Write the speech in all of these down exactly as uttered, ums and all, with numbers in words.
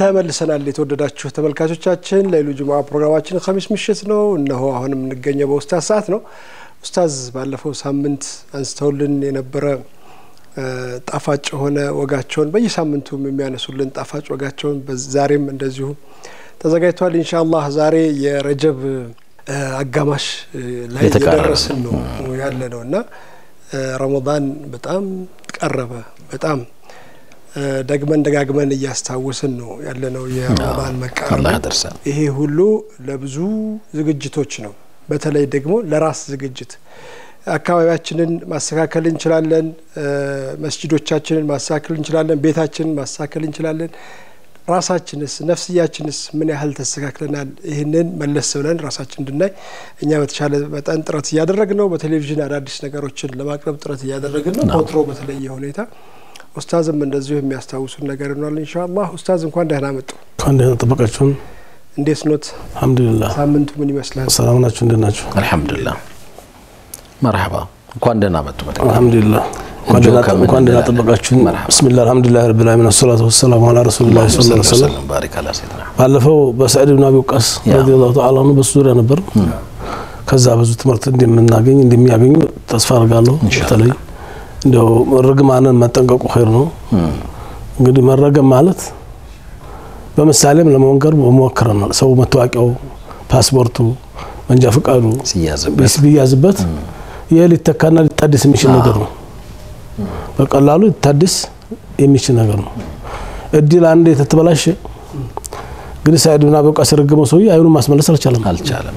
ተመልሰናል የተወደዳችሁ ተመልካቾቻችን ለይሉ ጁምዓ ፕሮግራማችን ኸሚስ ምሽት ነው እነሆ አሁንም እንገኘው በኡስታዝ ሰዓት ነው ኡስታዝ ባለፈው ሳምንት አንስተውልን የነበረ ጣፋጭ ሆነ ወጋቸውን በየሳምንቱም የሚያነሱልን ጣፋጭ ወጋቸውን በዛሬም እንደዚሁ ተዘጋጅቷል ኢንሻአላህ ዛሬ የረጀብ አጋማሽ ላይ ደረስን ነው ያለነውና ረመዳን በጣም ቀረበ በጣም ደግመን ደጋግመን ያስታውስን ነው ያለነው የረመዳን መቃረብ ይሄ ሁሉ ለብዙ ዝግጅቶች ነው በተለይ ደግሞ ለራስ ዝግጅት አካባቢያችንን ማስተካከል እንችላለን መስጂዶቻችንን ማስተካከል እንችላለን ቤታችንን ማስተካከል እንችላለን ራሳችንስ ነፍስያችንስ ምን ያህል ተስተካክለናል ይሄንን መለስ ብለን ራሳችን እንድናይ እኛ በተቻለ መጠን ጥረት ያደረግን ነው በቴሌቪዥን አዳዲስ ነገሮችን ለማቅረብ ጥረት ያደረግን ነው ወትሮ በተለየ ሁኔታ ኡስታዝም እንደዚሁ የሚያስተዋውሱን ነገር ነው ኢንሻአላህ ኡስታዝ እንኳን ደህና መጡ እንኳን ደህና ተበቃችሁ እንዴት ኖት አልহামዱሊላህ ሳምንቱ ምን ይመስላል ሰላም ናችሁ እንደናችሁ አልহামዱሊላህ مرحبا እንኳን ደህና መጡ አልহামዱሊላህ እንኳን ደህና ተበቃችሁ ቢስሚላህ አልহামዱሊላህ ረብል ዓለሚን ወሰላቱ ወሰላሙ ዐላ ረሱሊላህ ሰለላሁ ዐለይሂ ወሰለም ባሪክ አላህ ሰይድና ባለፈው በሰዒድ ኢብኑ አቢ ወቃስ ረዲየላሁ ተዓላ ዐንሁ በሱሪያ ነበር ከዛ ብዙ ትምህርት እንደምናገኝ እንደሚያገኙ ተስፋ አደርጋለሁ በተለይ እንደው ረግማንን መጠንቀቁ ኸይር ነው እንግዲህ መረገም ማለት በመሳለም ለመንገር ሞክረናል ሰው መታወቂያው ፓስፖርቱ መንጃ ፈቃዱ ሲያዝበት ሲያዝበት የሊተካና ሊታደስ የሚችል ነገር ነው በቀላሉ ሊታደስ የሚችል ነገር ነው እድል አንዴ ተተበላሽ ግን ሰዒድ ኢብኑ አቢ ወቃስ ረገመው ሰው አይኑን ማስመለስ አልቻለም አልቻለም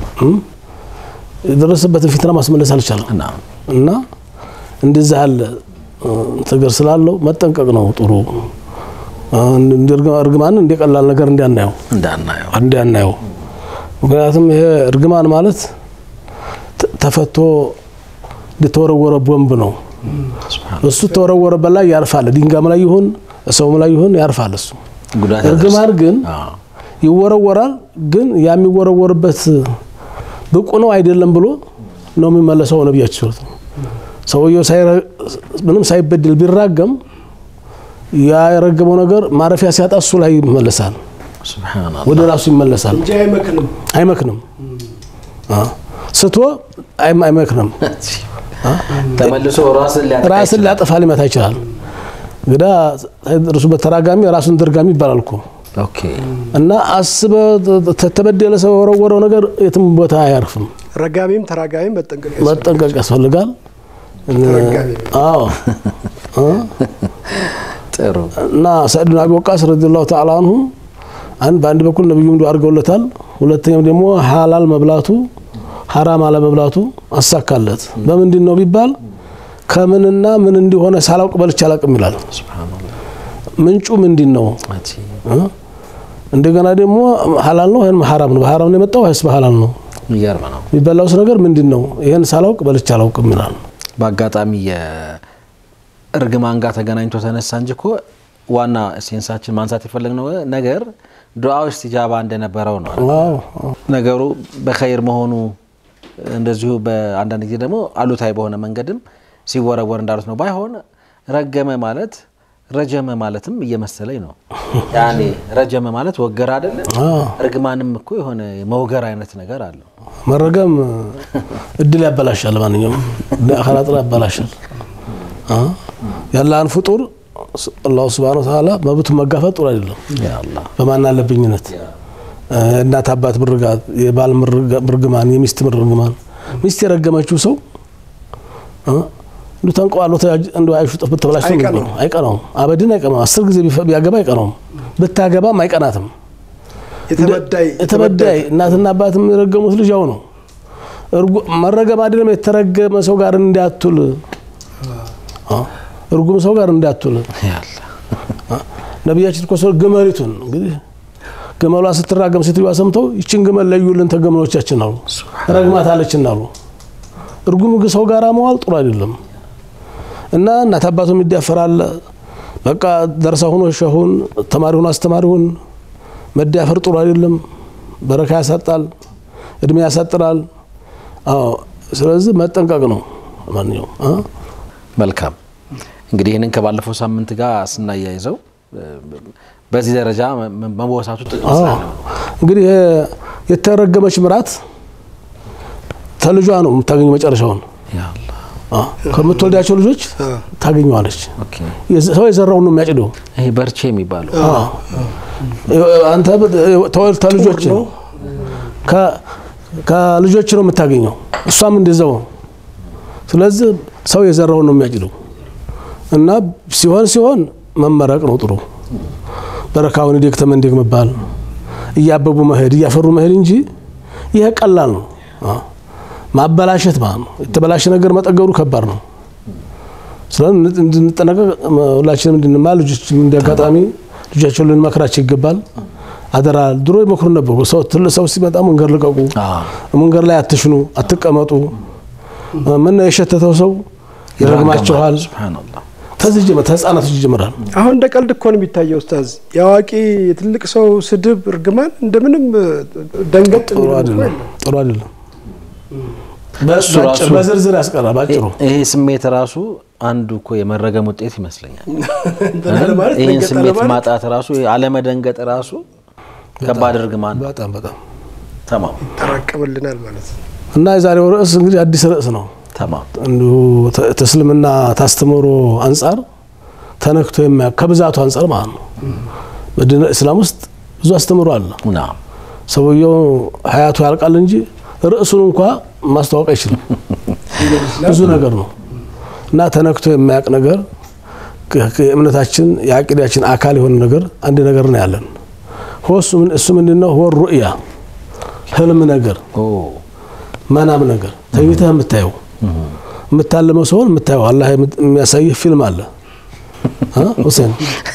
ደረሰበት ፊትና ማስመለስ አልቻለም እና እንደዛ አለ ተገር ስላለው መጠንቀቅ ነው ጥሩ እንደርገማ እርግማን እንደቀላል ነገር እንዲያናየው እንዳናየው እንዲያናየው ምክንያቱም ይሄ እርግማን ማለት ተፈቶ ለተወረወረ ቦምብ ነው እሱ ተወረወረ በላይ ያርፋል ድንጋም ላይ ይሁን ሰውም ላይ ይሁን ያርፋል እሱ እርግማን ግን ይወረወራል ግን የሚወረወርበት ብቁ ነው አይደለም ብሎ ነው የሚመለሰው ነብያችን ሰውየው ሳይረ ምንም ሳይበድል ቢራገም ያ የረገመው ነገር ማረፊያ ሲያጣ እሱ ላይ ይመለሳል ሱብሃንአላህ ወደ ራሱ ይመለሳል እንጂ አይመክንም አይመክንም አ ስቶ አይመክንም ተመልሶ ራስን ሊያጠፋ ራስን ሊያጠፋ ሊመታ ይችላል ግዳ እርሱ በተራጋሚ ራሱን ድርጋሚ ይባላልኩ ኦኬ እና አስበ ተተበደለ ሰው ወረወረው ነገር የትም ቦታ አያርፍም ረጋሚም ተራጋሚም መጠንቀቅ መጠንቀቅ ያስፈልጋል አዎ ጥሩ እና ሰዒድ ኢብኑ አቢ ወቃስ ረዲየላሁ ተዓላ ዐንሁ አንድ ባንድ በኩል ነብዩም ዱዓ አድርገውለታል ሁለተኛው ደግሞ ሐላል መብላቱ حرام على መብላቱ አሳካለት በመንድነው ቢባል ከምንና ምን እንዲሆነ ሳላውቅ በልቻ አላቅም ይላል ሱብሃንአላህ ምንጩ ምንድነው እንደገና ደግሞ ሐላል ነው ወይም حرام ነው በሐራም ነው የመጣው ወይስ በሐላል ነው ይገርማ ነው ይበላውስ ነገር ምንድነው ይሄን ሳላውቅ በልቻ አላውቅም ይላል ባጋጣሚ የእርግማን ጋር ተገናኝቶ ተነሳ እንጂኮ ዋና ሴንሳችን ማንሳት ይፈልግነው ነገር ዱዓው እስቲጃባ እንደነበረው ነው አዎ ነገሩ በኸይር መሆኑ እንደዚሁ በአንዳንድ ጊዜ ደግሞ አሉታይ በሆነ መንገድም ሲወረወር እንዳሉት ነው ባይሆን ረገመ ማለት ረጀመ ማለትም እየመሰለኝ ነው ያኔ ረጀመ ማለት ወገር አይደለ እርግማንም እኮ የሆነ መውገር አይነት ነገር አለው መረገም እድል ያበላሻል ማንኛውም አخلاጥራ ያበላሻል አ ያላን ፍጡር አላህ Subhanahu Wa Ta'ala መብቱ መጋፈጥ ጥሩ አይደለም ያ አላህ በማን አለብኝነት እናት አባት ምርጋት የባል ምርግማን የሚስት ምርግማን ሚስት የረገመችው ሰው አ ለታንቋሎ እንደ አይሹጥ በተበላሽ ነው አይቀናው አበድን አይቀናው አስር ጊዜ ቢያገባ አይቀናው በታገባም አይቀናትም የተበዳይ የተበዳይ እናትና አባትም የረገሙት ልጅ ያው ነው መረገም አይደለም የተረገመ ሰው ጋር እንዳትል አ እርጉም ሰው ጋር እንዳትል ያአላህ ነብያችን ኮሰው ገመሪቱን እንግዲህ ገመሏ ስትራገም ስትይዋ ሰምተው ይችን ገመል ለዩልን ተገመሎቻችን አሉ ረግማት አለችና አሉ እርጉም ሰው ጋር መዋል ጥሩ አይደለም እና እናት አባቱም ይዳፈራል በቃ ደርሰው ሆኖ ሸሁን ተማሪውን አስተማሪውን መዳፈር ጥሩ አይደለም በረካ ያሳጣል እድሜ ያሳጥራል አዎ ስለዚህ መጠንቀቅ ነው ማንኛው አ መልካም እንግዲህ እነን ከባለፈው ሳምንት ጋር ስናያይዘው በዚህ ደረጃ መወሳቱ ጥቅም ስላለው እንግዲህ የተረገመች ምራት ተልጇ ነው የምታገኘው መጨረሻውን ያ አላህ ከምትወልዳቸው ልጆች ታገኘዋለች ኦኬ ሰው የዘራውን ነው የሚያጭደው ይሄ በርቼ የሚባለው አንተ ተወል ተልጆች ነው ከ ከልጆች ነው የምታገኘው እሷም እንደዛው ስለዚህ ሰው የዘራውን ነው የሚያጭደው እና ሲሆን ሲሆን መመረቅ ነው ጥሩ በረካውን ዲክተም እንዲግ መባል እያበቡ መሄድ እያፈሩ መሄድ እንጂ ይሄ ቀላል ነው ማበላሸት ማለት ነው የተበላሸ ነገር መጠገሩ ከባድ ነው ስለዚህ እንድንጠነቀቅ ሁላችንም እንድንማር ልጆች እንዲያጋጣሚ ልጆቻቸውን ልንመክራቸው ይገባል አደራ ድሮ ይመክሩ ነበር ሰው ትል ሰው ሲመጣ መንገር ልቀቁ መንገር ላይ አትሽኑ አትቀመጡ ምን የሸተተው ሰው ይረግማቸዋል ሱብሃንአላህ ተዝጅ ተጻናት ይጀምራል አሁን እንደ ቀልድ እኮ ነው የሚታየው ኡስታዝ ያዋቂ ትልቅ ሰው ስድብ እርግማን እንደምንም ደንገጥ ጥሩ አይደለም ጥሩ አይደለም በሱ በዝርዝር ያስቀራል ባጭሩ ይሄ ስሜት ራሱ አንዱ እኮ የመረገም ውጤት ይመስለኛል ይሄ ስሜት ማጣት ራሱ አለመደንገጥ ራሱ ከባድ እርግማን በጣም በጣም ተማም ተራቀበልናል ማለት ነው እና የዛሬው ርዕስ እንግዲህ አዲስ ርዕስ ነው ተማም እንዱ ተስልምና ታስተምሮ አንፃር ተነክቶ የሚያ ከብዛቱ አንፃር ማለት ነው በዲን እስላም ውስጥ ብዙ አስተምሮ አለ እና ሰውየው ሀያቱ ያልቃል እንጂ ርዕሱን እንኳን ማስተዋወቅ አይችልም ብዙ ነገር ነው እና ተነክቶ የሚያቅ ነገር ከእምነታችን የአቂዳችን አካል የሆነ ነገር አንድ ነገር ነው ያለን ሆሱ ምን እሱ ምንድነው ሆ ሩእያ ህልም ነገር ኦ ማናም ነገር ተይተህ የምታየው የምታለመው ሰው የምታየው አላህ የሚያሳይ ፊልም አለ አ ሁሴን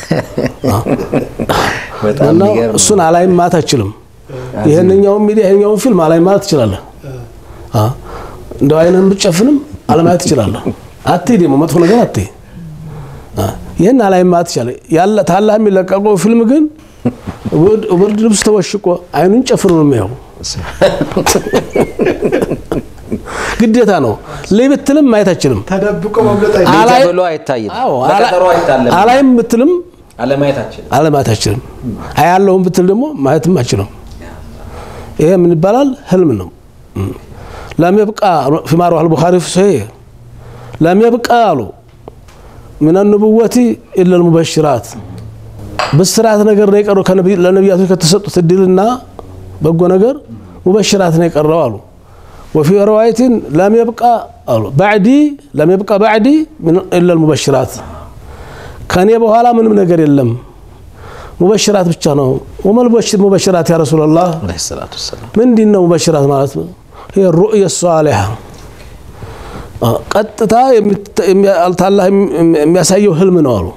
በጣም ይገርም እሱን አላይም ማታ አትችልም ይሄንኛው ሚዲያ ይሄንኛው ፊልም አላይም ማታ ትችላለህ አ እንደው አይነን ብጨፍንም አለማየት ትችላለህ አትሄድም መጥፎ ነገር አትሄ አ ይሄን አላይም ማታ ትችላለህ ያለ ታላህ የሚለቀቀው ፊልም ግን ወርድ ልብስ ተወሽቆ አይኑን ጨፍሮ ነው የሚያው ግዴታ ነው ለይብትልም ማየት አትችልም ተደብቆ መብለጥ አይታይም አይታይም ለቀጠሮ አይታለም አላይም ብትልም አለማየት አትችልም አለማየት አትችልም አያለውም ብትል ደግሞ ማየትም አትችልም ይሄ ምን ይባላል ህልም ነው ለም يبقى فيما رواه البخاري في صحيح لم يبقى قالوا من النبوة الا المبشرات በስራት ነገር ነው የቀረው ከነብይ ለነብያቶች ከተሰጡት እድልና በጎ ነገር ሙበሽራት ነው የቀረው አሉ وفي روايه لم يبقى قالوا بعدي لم يبقى بعدي من الا المبشرات ከኔ በኋላ ምንም ነገር የለም ሙበሽራት ብቻ ነው ወመል በሽር ሙበሽራት ያ ረሱላህ አለይሂ ሰላቱ ወሰለም ምንድነው ሙበሽራት ማለት ነው ይሄ ሩእያ ሷሊሃ ቀጥታ አላህ የሚያሳየው ህልም ነው አሉ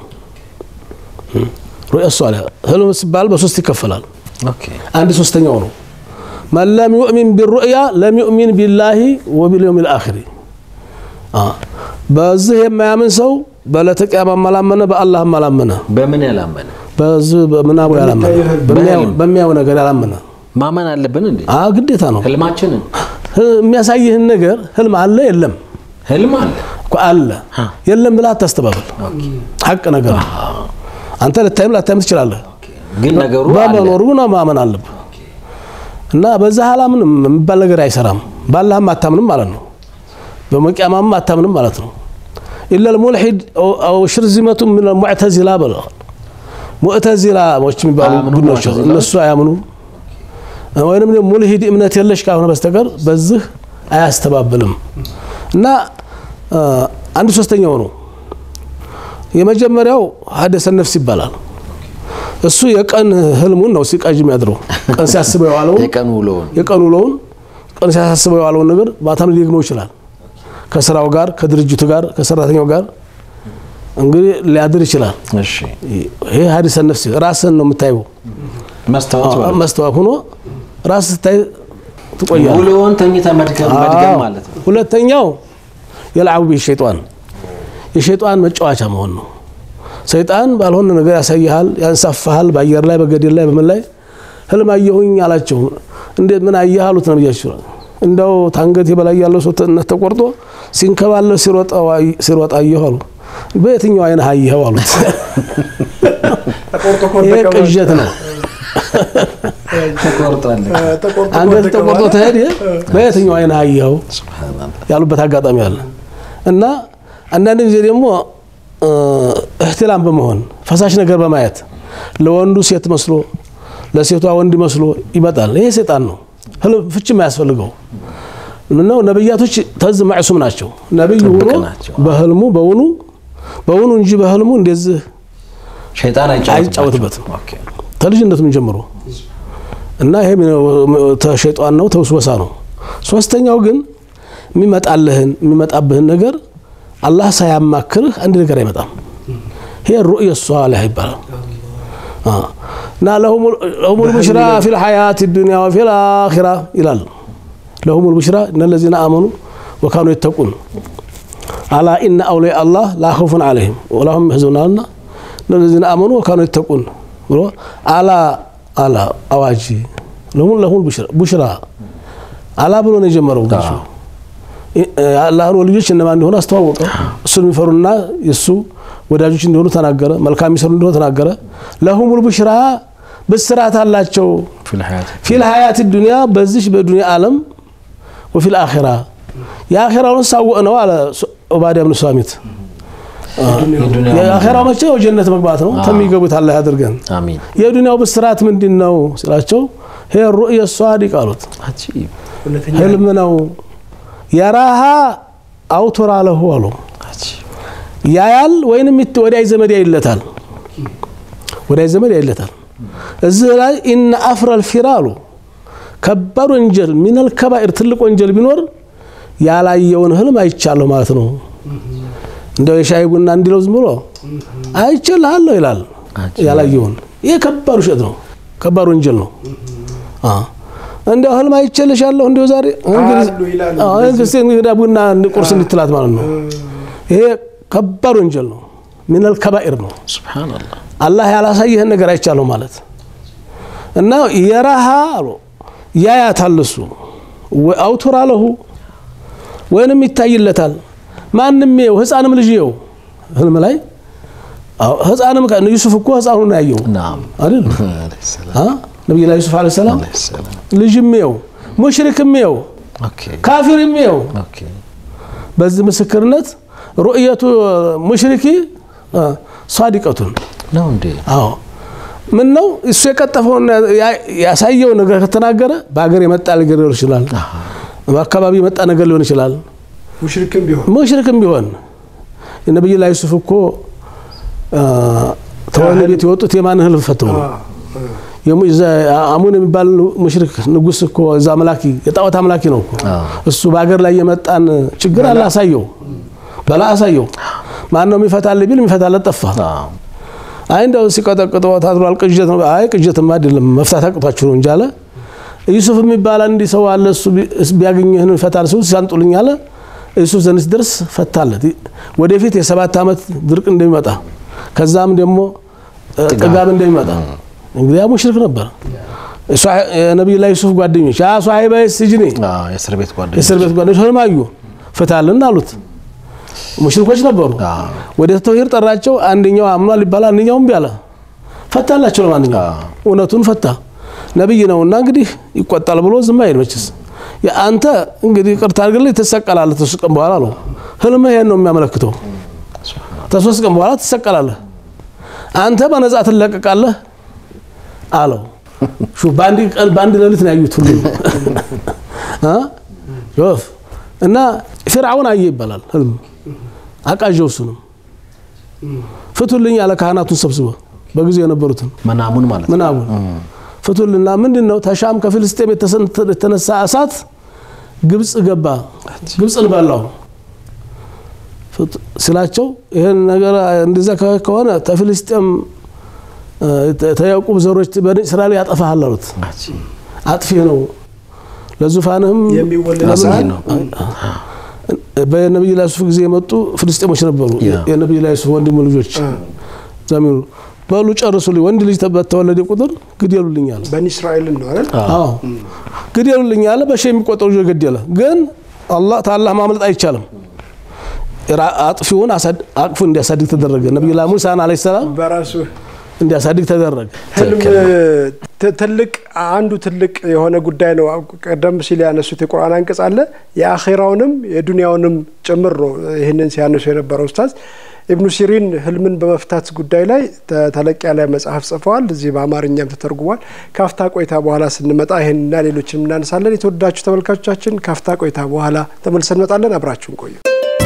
ሩእያ ሷሊሃ ህልም ሲባል በሶስት ይከፈላል ኦኬ አንድ ሶስተኛው ነው من لم يؤمن بالرؤيا لم يؤمن بالله وباليوم الاخر اه በዚህ የማያምን ሰው በለተቂያማ ማላመነ በአላህ ማላመነ በምን ያላመነ በዚህ በመናቡ ያላመነ በሚያው በሚያው ነገር ያላመነ ማመን አለብን እንዴ አ ግዴታ ነው ህልማችንን የሚያሳይህን ነገር ህልም አለ የለም ህልም አለ እኮ አለ የለም ብላ አታስተባበል ሐቅ ነገር አንተ ለታይም ለታይም ትችላለህ ግን ነገሩ አለ በመኖሩ ነው ማመን አለብህ እና በዛ ሐላምንም የሚባል ነገር አይሰራም ባላህም አታምንም ማለት ነው በመቂያማም አታምንም ማለት ነው الا الملحد او, أو شرذمه من المعتزله بل معتزله ወጭ የሚባሉ ጉዶች እነሱ አያምኑ ወይንም ሙልሂድ እምነት የለሽ ካሁን በስተቀር በዚህ አያስተባብልም እና አንድ ሶስተኛው ነው የመጀመሪያው ሐዲስ ነፍስ ይባላል እሱ የቀን ህልሙን ነው ሲቃጅ የሚያድረው ቀን ሲያስበው ያለው የቀን ውሎውን የቀን ውሎውን ቀን ሲያስበው ያለው ነገር ባታም ሊግመው ይችላል ከስራው ጋር ከድርጅቱ ጋር ከሰራተኛው ጋር እንግዲህ ሊያድር ይችላል እሺ ይሄ ሐዲስ ነፍስ ራስን ነው የምታየው ማስተዋት ማለት ማስተዋት ሆኖ ራስ ታይ ትቆያለህ ውሎውን ተኝታ መድገም መድገም ማለት ነው ሁለተኛው የልዓቡ ቢሸይጣን የሸይጣን መጫወቻ መሆን ነው ሰይጣን ባልሆነ ነገር ያሳያል ያንሳፋል ባየር ላይ በገደል ላይ በመን ላይ ህልም አየሁኝ አላቸው እንዴት ምን አያሉት ነው ይያችሁ እንደው ታንገት ይበላይ ያለው ሰው ተቆርጦ ሲንከባለ ሲሮጣ ሲሮጣ አየሁ በየትኛው አይነ አየሁ አሉት ተቆርጦ ቆርጦ ቅዠት ነው ተቆርጧል አንገት ተቆርጦ ተሄደ በየትኛው አይና አየው ያሉበት አጋጣሚ አለ እና አንዳንድ ጊዜ ደግሞ እህትላም በመሆን ፈሳሽ ነገር በማየት ለወንዱ ሴት መስሎ ለሴቷ ወንድ መስሎ ይመጣል ይሄ ሰይጣን ነው ህልም ፍቺ የማያስፈልገው ምነው ነብያቶች ተዝ ማዕሱም ናቸው ነብዩ ሆኖ በህልሙ በውኑ በውኑ እንጂ በህልሙ እንደዚህ ሸይጣን አይጫወትበትም ተልጅነቱም ጀምሮ እና ይሄ ተሸይጣን ነው ተውስወሳ ነው ሶስተኛው ግን የሚመጣልህን የሚመጣብህን ነገር አላህ ሳያማክርህ አንድ ነገር አይመጣም هي الرؤيا الصالحة ይባላል اه نا لهم لهم البشرى في الحياة الدنيا وفي الآخرة ይላል لهم البشرى ان الذين آمنوا وكانوا يتقون على ان اولياء الله لا خوف عليهم ولا هم يحزنون ان الذين آمنوا وكانوا يتقون على على اواجي لهم لهم البشرى بشرى على ብሎ ነው የጀመረው አላህን ወልጆች እነማን እንደሆነ አስተዋወቀ እሱን የሚፈሩና የሱ ወዳጆች እንደሆኑ ተናገረ መልካም ይሰሩ እንደሆነ ተናገረ ለሁሙል ቡሽራ በስራት አላቸው في الحياة الدنيا በዚህ በዱንያ ዓለም وفي الآخرة የአኺራውን ሳወቀ ነው አለ ዑባዳ ኢብኑ ሳሚት የአኺራው መቼ ጀነት መግባት ነው ተሚገቡት አላህ ያድርገን አሚን የዱንያው በስራት ምንድነው ስላቸው هي الرؤيا الصادقة አሉት አጂብ ህልም ነው يراها أو ترى له ولو ያያል ወይንም ወዳይ ዘመድ ያይለታል ወዳይ ዘመድ ያይለታል እዚህ ላይ ان افر الفرال ከባድ ወንጀል من الكبائر ትልቅ ወንጀል ቢኖር ያላየውን ህልም አይቻለው ማለት ነው እንደው የሻይ ቡና እንዲለው ዝም ብሎ አይቻለሁ ይላል ያላየውን ይሄ ከባድ ውሸት ነው ከባድ ወንጀል ነው አ እንደው ህልም አይቻለሻለሁ እንደው ዛሬ እንግዲህ አዎ እንግዲህ እንግዲህ ቡና ቁርስ እንድትላት ማለት ነው ይሄ ከባድ ወንጀል ነው من الكبائر ነው ሱብሃንአላህ አላህ ያላሳየህን ነገር አይቻለው ማለት እና የራሃ ያያታልሱ ወአውቱራ ለሁ ወንም ይታይለታል ማንንም ይው ህፃንም ልጅ ይው ህልም ላይ ህፃንም ዩሱፍ እኮ ህፃኑን ያየው ናም አይደል አ ነብዩ ዩሱፍ አለይሂ ሰላም ልጅም ይው ሙሽሪክም ይው ኦኬ ካፊርም ይው ኦኬ በዚህ ምስክርነት رؤية مشركي صادقة ነው እንዴ አዎ ምን ነው እሱ የቀጠፈውን ያሳየው ነገር ከተናገረ በአገር የመጣ ነገር ሊሆን ይችላል በአካባቢ የመጣ ነገር ሊሆን ይችላል ሙሽሪክም ቢሆን ሙሽሪክም ቢሆን የነብዩ ላይ ዩሱፍ እኮ ተወለደ የወጡት የማን ህልም ፈተው የሙዛ አሙን የሚባል ሙሽሪክ ንጉስ እኮ እዛ አምላኪ የጣዖት አምላኪ ነው እኮ እሱ በአገር ላይ የመጣን ችግር አላሳየው በላ አሳየው ማን ነው የሚፈታል ቢል የሚፈታል ጠፋ አይ እንደው ሲቀጠቅጠው ታድሯል ቅጀት ነው አይ ቅጀትማ አይደለም መፍታት አቅቷችሁ ነው እንጂ አለ ዩሱፍ የሚባል አንዲ ሰው አለ እሱ ቢያገኘህ ነው ይፈታል ሰው ሲያንጡልኝ አለ ዩሱፍ ዘንስ ድረስ ፈታለት ወደፊት የሰባት አመት ድርቅ እንደሚመጣ ከዛም ደግሞ ጥጋብ እንደሚመጣ እንግዲህ ያ ሙሽሪክ ነበር እሱ ነብዩ ላይ ዩሱፍ ጓደኞች ያ ሷሂባ ሲጅኒ አዎ የእስር ቤት ጓደኞች የእስር ቤት ጓደኞች ህልማዩ ፈታልና አሉት ሙሽሪኮች ነበሩ ወደ ተውሂድ ጠራቸው አንደኛው አምኗል ይባላል አንደኛውም ቢያለ ፈታላቸው ለማንኛውም እውነቱን ፈታ ነብይ ነውና እንግዲህ ይቆጣል ብሎ ዝም አይል መችስ ያንተ እንግዲህ ቅርታ አድርግልኝ ተሰቀላለህ ተሰቀም በኋላ ነው ህልም ይሄን ነው የሚያመለክተው ተሰቀም በኋላ ተሰቀላለህ አንተ በነጻ ትለቀቃለህ አለው ሹ ባንዲ ቀን ባንዲ ለሊት ነው ያዩት ሁሉ አ ዮፍ እና ፍርዓውን አየ ይባላል ህልም አቃጀው እሱንም ፍቱልኝ ያለ ካህናቱን ሰብስበ በጊዜው የነበሩትን መናሙን ማለት መናሙን ፍቱልና ምንድነው ተሻም ከፍልስጤም የተነሳ እሳት ግብጽ ገባ ግብጽን በላው ስላቸው ይሄን ነገር እንደዛ ከሆነ ተፍልስጤም ተያቁብ ዘሮች በእስራኤል ያጠፋሃል አሉት አጥፊ ነው ለዙፋንህም የሚወለድ ነው በነብዩ ላይ ዩሱፍ ጊዜ የመጡ ፍልስጤሞች ነበሩ የነብዩ ላይ ዩሱፍ ወንድም ልጆች ዘሚሩ ባሉ ጨርሱልኝ ወንድ ልጅ ተበተወለደ ቁጥር ግደሉልኝ አለ በኒ እስራኤል ነው አይደል አዎ ግደሉልኝ አለ በሺ የሚቆጠሩ ልጅ ገደለ ግን አላህ ታላህ ማምለጥ አይቻልም አጥፊውን አሳድ አቅፉ እንዲያሳድግ ተደረገ ነብዩ ላይ ሙሳ አለይሂ ሰላም በራሱ እንዲያሳድግ ተደረገ። ህልም ትልቅ አንዱ ትልቅ የሆነ ጉዳይ ነው። ቀደም ሲል ያነሱት የቁርአን አንቀጽ አለ የአኺራውንም የዱንያውንም ጭምር ነው ይሄንን ሲያነሱ የነበረው ኡስታዝ ኢብኑ ሲሪን ህልምን በመፍታት ጉዳይ ላይ ተለቅ ያለ መጽሐፍ ጽፈዋል። እዚህ በአማርኛም ተተርጉሟል። ካፍታ ቆይታ በኋላ ስንመጣ ይሄንና ሌሎችንም እናነሳለን። የተወደዳችሁ ተመልካቾቻችን ካፍታ ቆይታ በኋላ ተመልሰን እንመጣለን። አብራችሁን ቆዩ።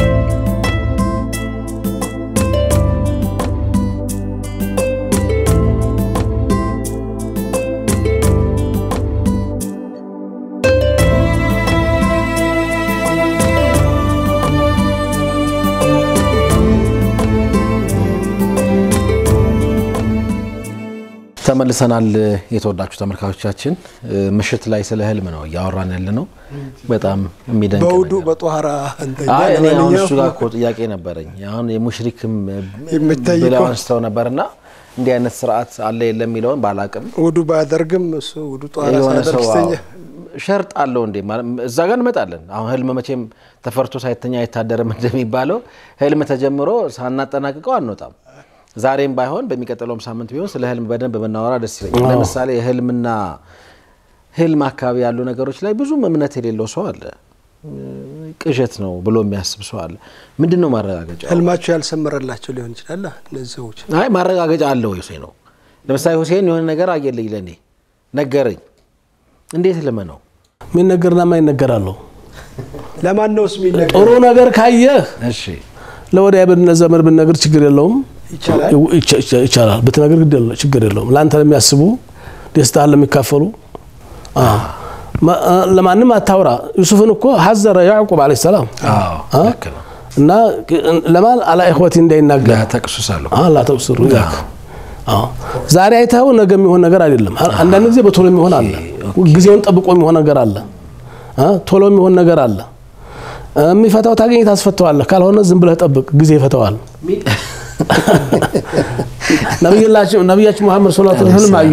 ተመልሰናል። የተወዳችሁ ተመልካቾቻችን ምሽት ላይ ስለ ህልም ነው ያወራን ያለነው። በጣም የሚደንቅ ነው። በውዱ በጧራ እንተኛ አይ እኔ አሁን እሱ ጋር እኮ ጥያቄ ነበረኝ። አሁን የሙሽሪክም ብለው አንስተው ነበርና እንዲህ አይነት ስርዓት አለ የለም የሚለውን ባላቅም ውዱ ባደርግም እሱ ውዱ ጧራ ሳይደርስተኛ ሸርጥ አለው እንዴ እዛ ጋር እንመጣለን። አሁን ህልም መቼም ተፈርቶ ሳይተኛ አይታደርም እንደሚባለው ህልም ተጀምሮ ሳናጠናቅቀው አንወጣም። ዛሬም ባይሆን በሚቀጥለውም ሳምንት ቢሆን ስለ ህልም በደንብ በመናወራ ደስ ይለኛል። ለምሳሌ ህልምና ህልም አካባቢ ያሉ ነገሮች ላይ ብዙ እምነት የሌለው ሰው አለ። ቅዠት ነው ብሎ የሚያስብ ሰው አለ። ምንድነው ማረጋገጫው? ህልማቸው ያልሰመረላቸው ሊሆን ይችላል እነዚህ ሰዎች። አይ ማረጋገጫ አለው ሁሴን ነው። ለምሳሌ ሁሴን የሆነ ነገር አየልኝ ለኔ ነገረኝ። እንዴት ህልም ነው? ምን ነገርና ማይ ነገራለሁ? ለማን ነውስ የሚነገር? ጥሩ ነገር ካየህ እሺ ለወዲያ በነዘመር ብንነገር ችግር የለውም። ይቻላል ይቻላል በተነገር ግድ የለውም ችግር የለውም። ላንተ ለሚያስቡ ደስታን ለሚካፈሉ አ ለማንም አታውራ። ዩሱፍን እኮ ሐዘረ ያዕቁብ አለይሂ ሰላም አዎ እና ለማል አላ ኢኽወቲ እንዳይናገር ላ ተቅሱሳሉ አላ ተቅሱሩ ያክ አዎ ዛሬ አይተው ነገ የሚሆን ነገር አይደለም። አንዳንድ ጊዜ በቶሎ የሚሆን አለ። ጊዜውን ጠብቆ የሚሆን ነገር አለ። አ ቶሎ የሚሆን ነገር አለ። የሚፈታው ታገኝ ታስፈታዋለህ። ካልሆነ ዝም ብለህ ጠብቅ ጊዜ ይፈታዋል። ነብዩላህ ነብያችን መሐመድ ሰለላሁ ዐለይሂ ወሰለም አዩ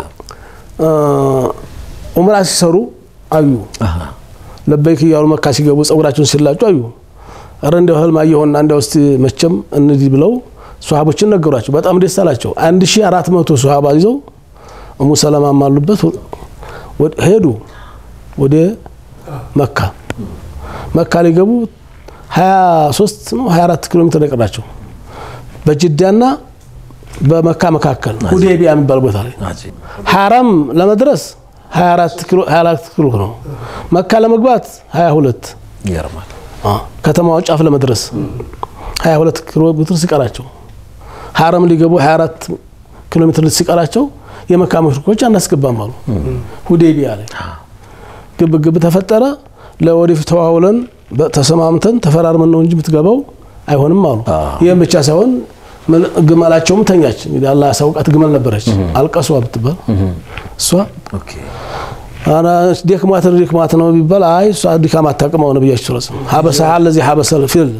ዑምራ ሲሰሩ አዩ ለበይክ ያሉ መካ ሲገቡ ጸጉራቸውን ሲላጩ አዩ። አረ እንደው ህልም አየሁና እንደው እስቲ መቸም እንዲ ብለው ሱሐቦችን ነገሯቸው። በጣም ደስ አላቸው። አንድ ሺህ አራት መቶ ሱሐባ ይዘው ኡሙ ሰለማ ማሉበት ሄዱ ወደ መካ። መካ ሊገቡ ሃያ ሶስት ነው ሃያ አራት ኪሎ ሜትር ይቀራቸው በጅዳና በመካ መካከል ሁዴቢያ የሚባል ቦታ ላይ ሐራም ለመድረስ ሃያ አራት ኪሎ ሃያ አራት ኪሎ ነው። መካ ለመግባት ሃያ ሁለት ይገርማል። አ ከተማው ጫፍ ለመድረስ ሃያ ሁለት ኪሎ ሜትር ሲቀራቸው ሐራም ሊገቡ ሃያ አራት ኪሎ ሜትር ሲቀራቸው የመካ ሙሽሪኮች አናስገባም አሉ። ሁዴቢያ ላይ ግብግብ ተፈጠረ። ለወዲፍ ተዋውለን ተሰማምተን ተፈራርመን ነው እንጂ ምትገባው አይሆንም አሉ። ይሄን ብቻ ሳይሆን ግመላቸውም ተኛች። እንግዲህ አላህ ያሳውቃት ግመል ነበረች አልቀሷ ብትባል እሷ ኦኬ አና ዲክማት ዲክማት ነው ቢባል አይ እሷ ዲካማ ታቀመው ነብያችን ሰለላሁ ዐለይሂ ወሰለም ሀበሰ الذي حبس الفيل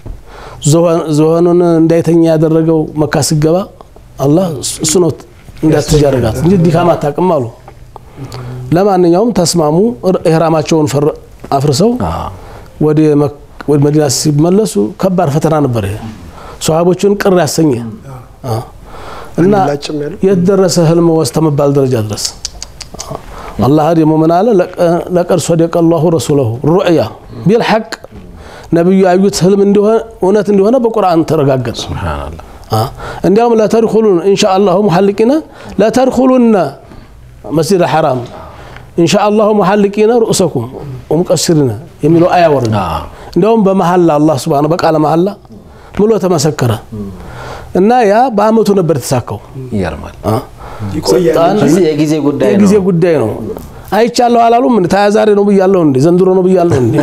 ዞሆኑን እንዳይተኛ ያደረገው መካ ሲገባ አላህ እሱ ነው እንዳትጃረጋት እንጂ ዲካማ ታቀም አሉ። ለማንኛውም ተስማሙ። ኢህራማቸውን አፍርሰው ወደ ወደ መዲና ሲመለሱ ከባድ ፈተና ነበር። ይሄ ሱሐቦችን ቅር ያሰኘ እና የደረሰ ህልም ወስተመባል ደረጃ ድረስ አላህ ደግሞ ምን አለ ለቀድ صدق الله رسوله الرؤيا بالحق ነብዩ አዩት ህልም እንደሆነ እውነት እንደሆነ በቁርአን ተረጋገጠ። ሱብሃንአላህ አ እንዲያውም لا تدخلون ان شاء الله محلقين لا تدخلون مسجد الحرام ان شاء الله محلقين رؤسكم ومقصرين የሚለው አያ ወረደ። እንዲያውም በመሐላ አላህ Subhanahu በቃለ መሐላ ሙሉ ተመሰከረ እና ያ በአመቱ ነበር ተሳካው። ይገርማል። አ ይቆያል። የጊዜ ጉዳይ ነው የጊዜ ጉዳይ ነው። አይቻለሁ አላሉም እንዴ? ታዛሬ ነው ብያለሁ እንዴ? ዘንድሮ ነው ብያለሁ እንዴ?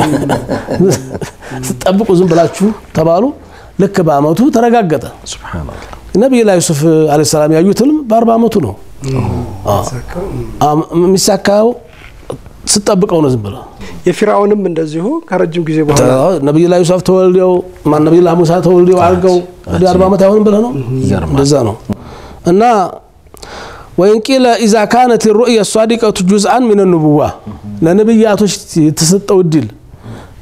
ተጠብቁ ዝም ብላችሁ ተባሉ። ልክ በአመቱ ተረጋገጠ። ሱብሃንአላህ። ነብዩ ኢየሱስ አለይሂ ሰላም ያዩትም በአርባ አመቱ ነው። አ ሚሳካው ስጠብቀው ነው ዝም ብለው። የፊራውንም እንደዚሁ ከረጅም ጊዜ በኋላ ነብዩ ኢየሱስ ተወልደው ማን ነብዩ ሙሳ ተወልደው አርገው ወደ አርባ አመት አይሆንም ብለ ነው። እንደዛ ነው እና وإن قيل إذا كانت الرؤيا الصادقة جزءا من النبوة لنبياتوش تسطوا الدل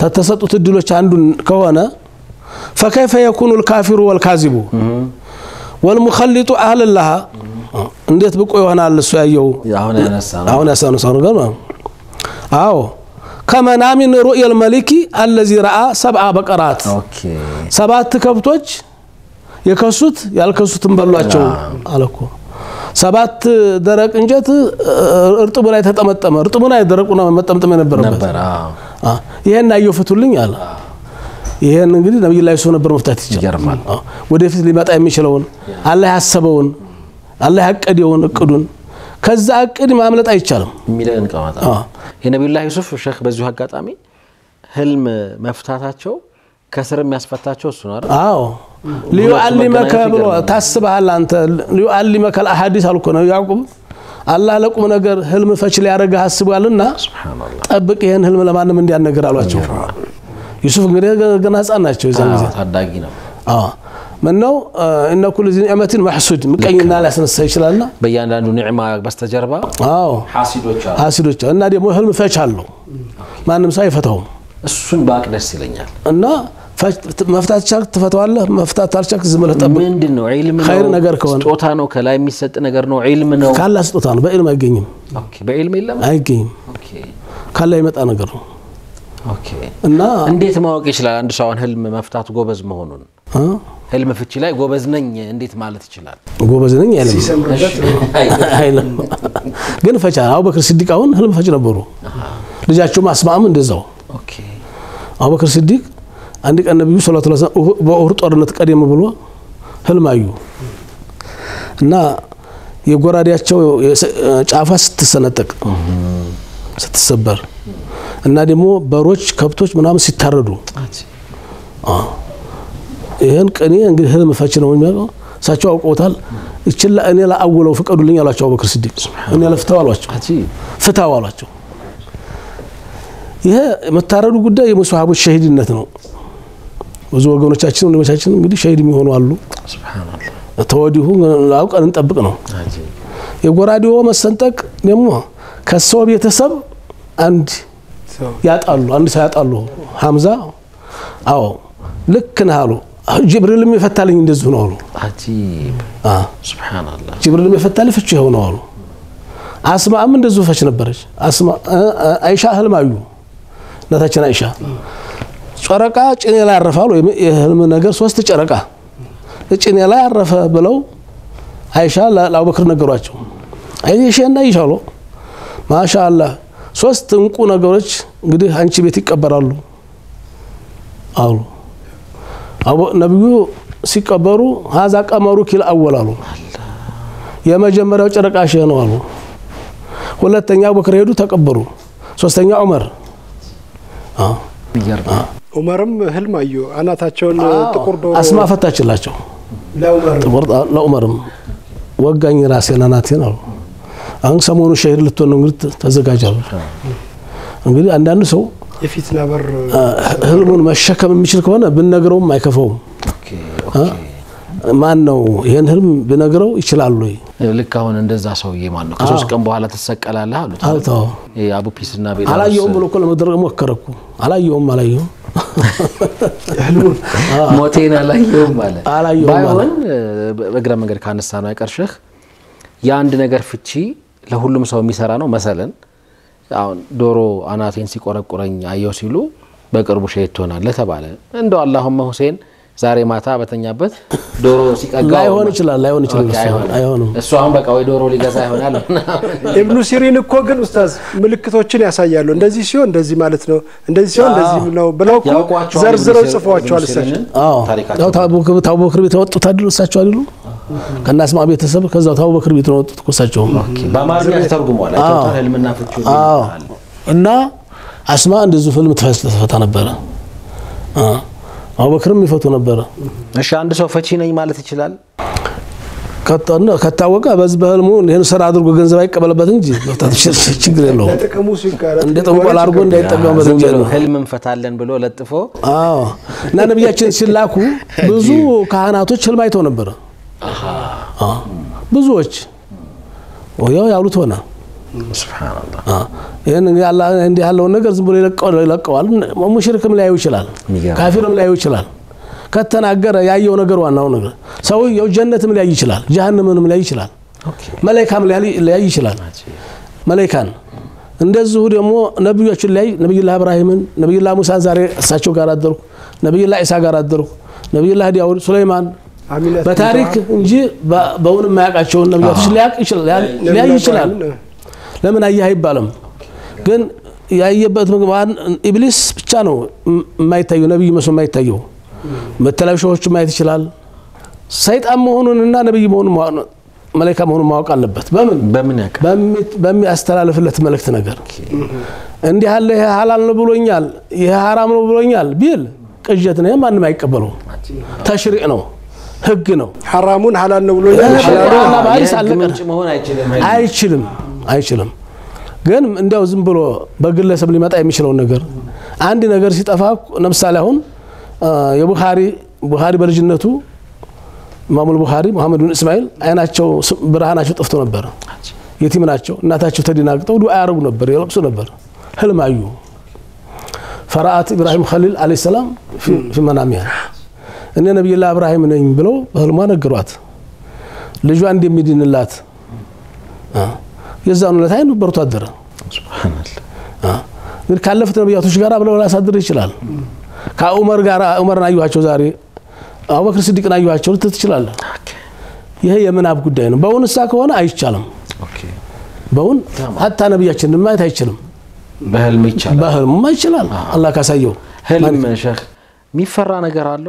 تسطوا الدلوش عندن كوانا فكيف يكون الكافر والكاذب والمخلط أهل لها እንዴት ብቆ ይሆናል እሱ ያየው አሁን ያነሳው አሁን ያነሳው ነገር ነው አዎ ከመናሚ ሩእየል መሊኪ الذي راى سبع بقرات ኦኬ ሰባት ከብቶች የከሱት ያልከሱትን በሏቸው አለኮ ሰባት ደረቅ እንጀት እርጥቡ ላይ ተጠመጠመ እርጥቡ ላይ ደረቁ ነው መጠምጠም የነበረበት ነበር አ ይሄን አየው ፍቱልኝ አለ ይሄን እንግዲህ ነብዩ ላይ ሰው ነበር መፍታት ይችላል ወደፊት ሊመጣ የሚችለውን አላህ ያሰበውን አላህ ያቀደውን እቅዱን ከዛ እቅድ ማምለጥ አይቻልም የሚለን ቀማታ የነብዩላህ ዩሱፍ ሼክ በዚሁ አጋጣሚ ህልም መፍታታቸው ከስር የሚያስፈታቸው እሱ ነው አይደል አዎ ሊዩዓሊመከ ብሎ ታስበሃል አንተ ሊዩዓሊመከ الأحاديث አልኮ ነው ያዕቁብ አላህ ለቁም ነገር ህልም ፈች ሊያረጋህ አስቧልና ሱብሃንአላህ ጠብቅ ይሄን ህልም ለማንም እንዲያነገር አሏቸው ዩሱፍ እንግዲህ ገና ህፃን ናቸው ይዘን ጊዜ ታዳጊ ነው አዎ منو ان كل ذي نعمه محسود مقينا لا يسنس يشلالنا በእያንዳንዱ ኒዕማ በስተጀርባ አዎ ሐሲዶች አሉ ሐሲዶች እና ደግሞ ህልም ፈች አለው ማንም ሳይፈታው እሱን ባቅደስ ይለኛል እና መፍታት ቻክ ተፈታዋለህ መፍታት አልቻክ ዝም ብለህ ጠብቅ ምንድነው ዒልም ነው ኸይር ነገር ከሆነ ስጦታ ነው ከላይ የሚሰጥ ነገር ነው ዒልም ነው ካላ ስጦታ ነው በዒልም አይገኝም ኦኬ በዒልም የለም አይገኝም ኦኬ ካላ ይመጣ ነገር ነው ኦኬ እና እንዴት ማወቅ ይችላል አንድ ሰው ህልም መፍታት ጎበዝ መሆኑን አ ህልም ፍቺ ላይ ጎበዝ ነኝ እንዴት ማለት ይችላል ጎበዝ ነኝ አይልም ግን ፈቻ አቡበክር ሲዲቅ አሁን ህልም ፈች ነበሩ ልጃቸው ማስማም እንደዛው ኦኬ አቡበክር ሲዲቅ አንድ ቀን ነብዩ ሰለላሁ ዐለይሂ ወሰለም በኡሁድ ጦርነት ቀደም ብሎ ህልም አዩ እና የጎራዴያቸው ጫፋ ስትሰነጠቅ ስትሰበር እና ደግሞ በሮች ከብቶች ምናምን ሲታረዱ አ ይሄን ቀኔ እንግዲህ ህልም ፈች ነው የሚያውቀው ሳቸው አውቀውታል እችላ እኔ ላአውለው ፍቀዱልኝ አሏቸው አቡበክር ሲዲቅ እኔ ለፍታው አሏቸው ፍታው አሏቸው ይሄ መታረዱ ጉዳይ የሙስሐቦች ሸሂድነት ነው ብዙ ወገኖቻችን ወንድሞቻችን እንግዲህ ሸሂድ የሚሆኑ አሉ ሱብሃንአላህ ተወዲሁ ላውቀን እንጠብቅ ነው የጎራዴው መሰንጠቅ ደግሞ ከሰው ቤተሰብ አንድ ያጣሉ አንድ ሰው ያጣሉ ሐምዛ አዎ ልክ ነው አሉ ጅብሪልም ይፈታልኝ እንደዚህ ነው አሉ አጂብ አ ሱብሃንአላህ ጅብሪልም ይፈታል ፍቺ ሆነው አሉ አስማም እንደዚህ ፈች ነበረች አስማ አይሻ ህልማዩ ነታችን አይሻ ጨረቃ ጭኔ ላይ አረፋሉ የህልም ነገር ሶስት ጨረቃ ጭኔ ላይ አረፈ ብለው አይሻ ለአቡበክር ነገሯቸው አይሻና ይሻሉ ማሻአላህ ሶስት እንቁ ነገሮች እንግዲህ አንቺ ቤት ይቀበራሉ አሉ አቡ ነብዩ ሲቀበሩ هذا قمرك الاول አሉ የመጀመሪያው ጨረቃ ሸህ ነው አሉ ሁለተኛው አቡበክር ሄዱ ተቀበሩ ሶስተኛው ዑመር አ ይገርም ዑመርም ህልም አዩ አናታቸውን ጥቁር ዶሮ አስማ ፈታችላቸው ለዑመር ጥቁር ለዑመርም ወጋኝ ራሴን አናቴን አሉ አሁን ሰሞኑ ሸሂድ ልትሆን ነው እንግዲህ ተዘጋጃሉ እንግዲህ አንዳንድ ሰው የፊትና በር ህልሙን መሸከም የሚችል ከሆነ ብንነግረውም አይከፈውም ኦኬ ኦኬ ማን ነው ይሄን ህልም ብነግረው ይችላል ወይ ልክ አሁን እንደዛ ሰውዬ ማን ነው ከሶስት ቀን በኋላ ተሰቀላለህ አሉት አልተው ይሄ አቡ ፒስና ቤላ አላየውም ብሎ እኮ ለመድረግ ሞከረኩ አላየውም አላየውም ህልሙ ሞቴን አላየውም ማለት አላየውም ባይሆን በግራ መንገድ ካነሳ ነው አይቀርሽህ የአንድ ነገር ፍቺ ለሁሉም ሰው የሚሰራ ነው መሰለን አሁን ዶሮ አናቴን ሲቆረቁረኝ አየው ሲሉ በቅርቡ ሸሂድ ሆናል ተባለ እንደው አላሁመ ሁሴን ዛሬ ማታ በተኛበት ዶሮ ሲቀጋው ላይሆን ይችላል ላይሆን ይችላል አይሆንም እሱ አሁን በቃ ወይ ዶሮ ሊገዛ ይሆናል ኢብኑ ሲሪን እኮ ግን ኡስታዝ ምልክቶችን ያሳያሉ እንደዚህ ሲሆን እንደዚህ ማለት ነው እንደዚህ ሲሆን እንደዚህ ነው ብለው እኮ ዘርዝረው ጽፈዋቸዋል እሳቸው አዎ ያው ታቦክር ቤት ወጡት አይደል እሳቸው አይደሉ ከናስማ ቤተሰብ ከዛው ታቦክር ቤት ነው ወጡት እሳቸው ኦኬ በአማርኛ ተርጉሟል አይተውታል ህልምና ፍቺው አዎ እና አስማ እንደዚህ ህልም ተፈታ ነበር አ አቡበክርም ይፈቱ ነበር እሺ አንድ ሰው ፈቺ ነኝ ማለት ይችላል ከተና ከታወቀ በዚህ በህልሙ ይሄን ስራ አድርጎ ገንዘብ አይቀበልበት እንጂ መፍታት ችግር የለውም ለጥቅሙ ሲቃራ እንደ ተንቆል አድርጎ እንዳይጠቀምበት እንጂ ህልም እንፈታለን ብሎ ለጥፎ አዎ እና ነብያችን ሲላኩ ብዙ ካህናቶች ህልም አይተው ነበር አሃ አ ብዙዎች ወያው ያሉት ሆነ ሱብሃንአላህ አ ይሄን ያላህ እንዲህ ያለው ነገር ዝም ብሎ ይለቀዋል ይለቀዋል ሙሽሪክም ላይ ይችላል ካፊርም ላይ ይችላል ከተናገረ ያየው ነገር ዋናው ነገር ሰውየው ጀነትም ሊያይ ይችላል ጀሃነምንም ሊያይ ይችላል መላእክም ሊያይ ይችላል መላእካን እንደዚሁ ደግሞ ነብዮችን ላይ ነብዩላህ ኢብራሂምን ነብዩላህ ሙሳ ዛሬ እሳቸው ጋር አደረኩ ነብዩላህ ኢሳ ጋር አደረኩ ነብዩላህ ዳውድ ሱለይማን በታሪክ እንጂ በውን ማያቃቸው ነብያቶች ሊያቅ ይችላል ሊያይ ይችላል ለምን አየህ አይባልም ግን ያየበት ምግባን ኢብሊስ ብቻ ነው የማይታየው ነብይ መስሎ የማይታየው መተላሾች ማየት ይችላል ሰይጣን መሆኑንና ነብይ መሆኑን መላእክት መሆኑን ማወቅ አለበት በምን በምን ያቀ በሚያስተላልፍለት መልእክት ነገር እንዲህ አለ ይሄ ሐላል ነው ብሎኛል ይሄ حرام ነው ብሎኛል ቢል ቅጀት ነው ማንንም አይቀበለው ተሽሪዕ ነው ህግ ነው حرامون حلال ነው ብሎኛል حلال ባሪስ አለቀ መሆን አይችልም አይችልም አይችልም ግን እንደው ዝም ብሎ በግለሰብ ሊመጣ የሚችለው ነገር አንድ ነገር ሲጠፋ ለምሳሌ አሁን የቡኻሪ ቡኻሪ በልጅነቱ ኢማሙ አልቡኻሪ መሐመድ ኢብኑ እስማኤል አይናቸው ብርሃናቸው ጠፍቶ ነበር የቲም ናቸው እናታቸው ተደናግጠው ዱዓ ያረጉ ነበር ይለቅሱ ነበር ህልም አዩ ፈራአት ኢብራሂም ኸሊል አለይሂ ሰላም في منامها እነ ነብዩላህ ኢብራሂም ነኝ ብለው በህልሟ ነገሯት ልጇ እንደሚድንላት የዛኑ ለታይ ነበርቱ አደረ ሱብሃንአላህ ግን ካለፈተ ነብያቶች ጋር አብለው ላሳድር ይችላል ከዑመር ጋር ዑመርን አዩዋቸው ዛሬ አቡበክር ሲዲቅን አዩዋቸው ልትችላል ይሄ የምናብ ጉዳይ ነው በእውነሳ ከሆነ አይቻልም ኦኬ በእውን hatta ነብያችንን ማየት አይችልም በህልም ይቻላል በህልም ይችላል አላህ ካሳየው ህልም ሸህ ሚፈራ ነገር አለው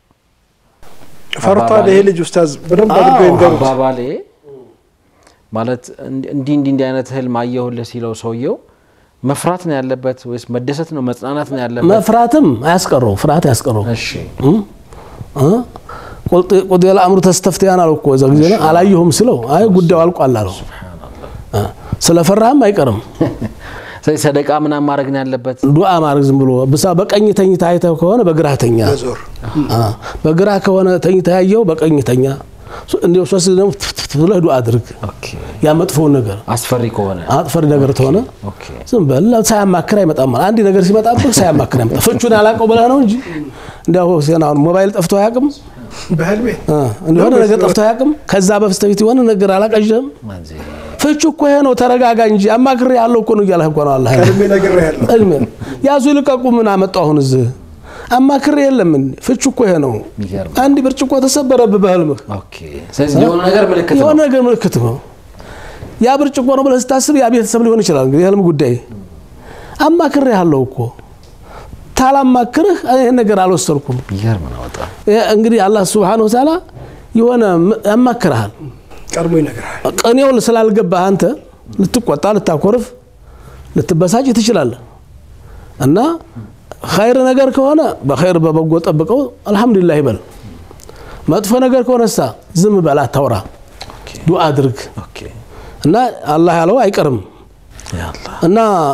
ፈርታ ለሄ ልጅ ኡስታዝ በደንብ አድርገው ይንገሩት ባባሌ ማለት እንዲ እንዲ እንዲ አይነት ህልም አየሁልህ ሲለው ሰውየው መፍራት ነው ያለበት ወይስ መደሰት ነው መጽናናት ነው ያለበት መፍራትም አያስቀረው ፍርሃት አያስቀረው እሺ እ ቆልጥ ቆዲያላ አምሩ ተስተፍቲያን አልኩ እዛ ጊዜ አላየሁም ስለው አይ ጉዳዩ አልቋል አለው ሱብሃንአላህ ስለፈራህም አይቀርም ሰይ ሰደቃ ምናምን ማድረግ ነው ያለበት ዱዓ ማድረግ ዝም ብሎ በሳ በቀኝ ተኝታ አይተው ከሆነ በግራህ ተኛ አ በግራህ ከሆነ ተኝታ ያየው በቀኝ ተኛ እንደው ሶስት ነው ብለህ ዱዓ አድርግ ኦኬ ያ መጥፎ ነገር አስፈሪ ከሆነ አጥፈሪ ነገር ተሆነ ኦኬ ዝም በል ሳያማክር አይመጣም አንድ ነገር ሲመጣብህ ሳያማክር አይመጣ ፍቹን አላቀው ብለህ ነው እንጂ እንደው ሲናው ሞባይል ጠፍቶ ያቅም በህልሜ አ እንደው ነገር ጠፍቶ ያቅም ከዛ በፍስተፊት የሆነ ነገር አላቀጀም ፍቹ እኮ ይሄ ነው ተረጋጋ እንጂ አማክር ያለው እኮ ነው ይያለህ እኮ ነው አላህ ከልሜ ነገር ያለው እልም ያዙ ልቀቁ ምን አመጣው አሁን እዚህ አማክር የለም ፍቹ እኮ ይሄ ነው አንድ ብርጭቆ ተሰበረብ በህልምህ ኦኬ ስለዚህ የሆነ ነገር ምልክት ነው የሆነ ነገር ምልክት ነው ያ ብርጭቆ ነው ብለህ ስታስብ ያ ቤተሰብ ሊሆን ይችላል እንግዲህ የህልም ጉዳይ አማክር ያለው እኮ ታላማክርህ ይሄ ነገር አልወሰድኩም ይገርም ነው ወጣ እንግዲህ አላህ Subhanahu Wa Ta'ala የሆነ ያማክርሃል ቀርሞ ይነግራል ቀኔው ስላልገባህ አንተ ልትቆጣ ልታኮርፍ ልትበሳጭ ትችላለህ እና ኸይር ነገር ከሆነ በኸይር በበጎ ጠብቀው አልহামዱሊላህ ይበል መጥፎ ነገር ከሆነሳ ዝም በላ ታውራ ዱዓ አድርግ ኦኬ እና አላህ ያለው አይቀርም ያ አላህ እና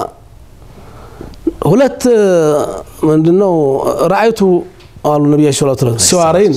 ሁለት ምንድነው ራአይቱ አሉ ነብዩ ሰለላሁ ዐለይሂ ወሰለም ሲዋረይን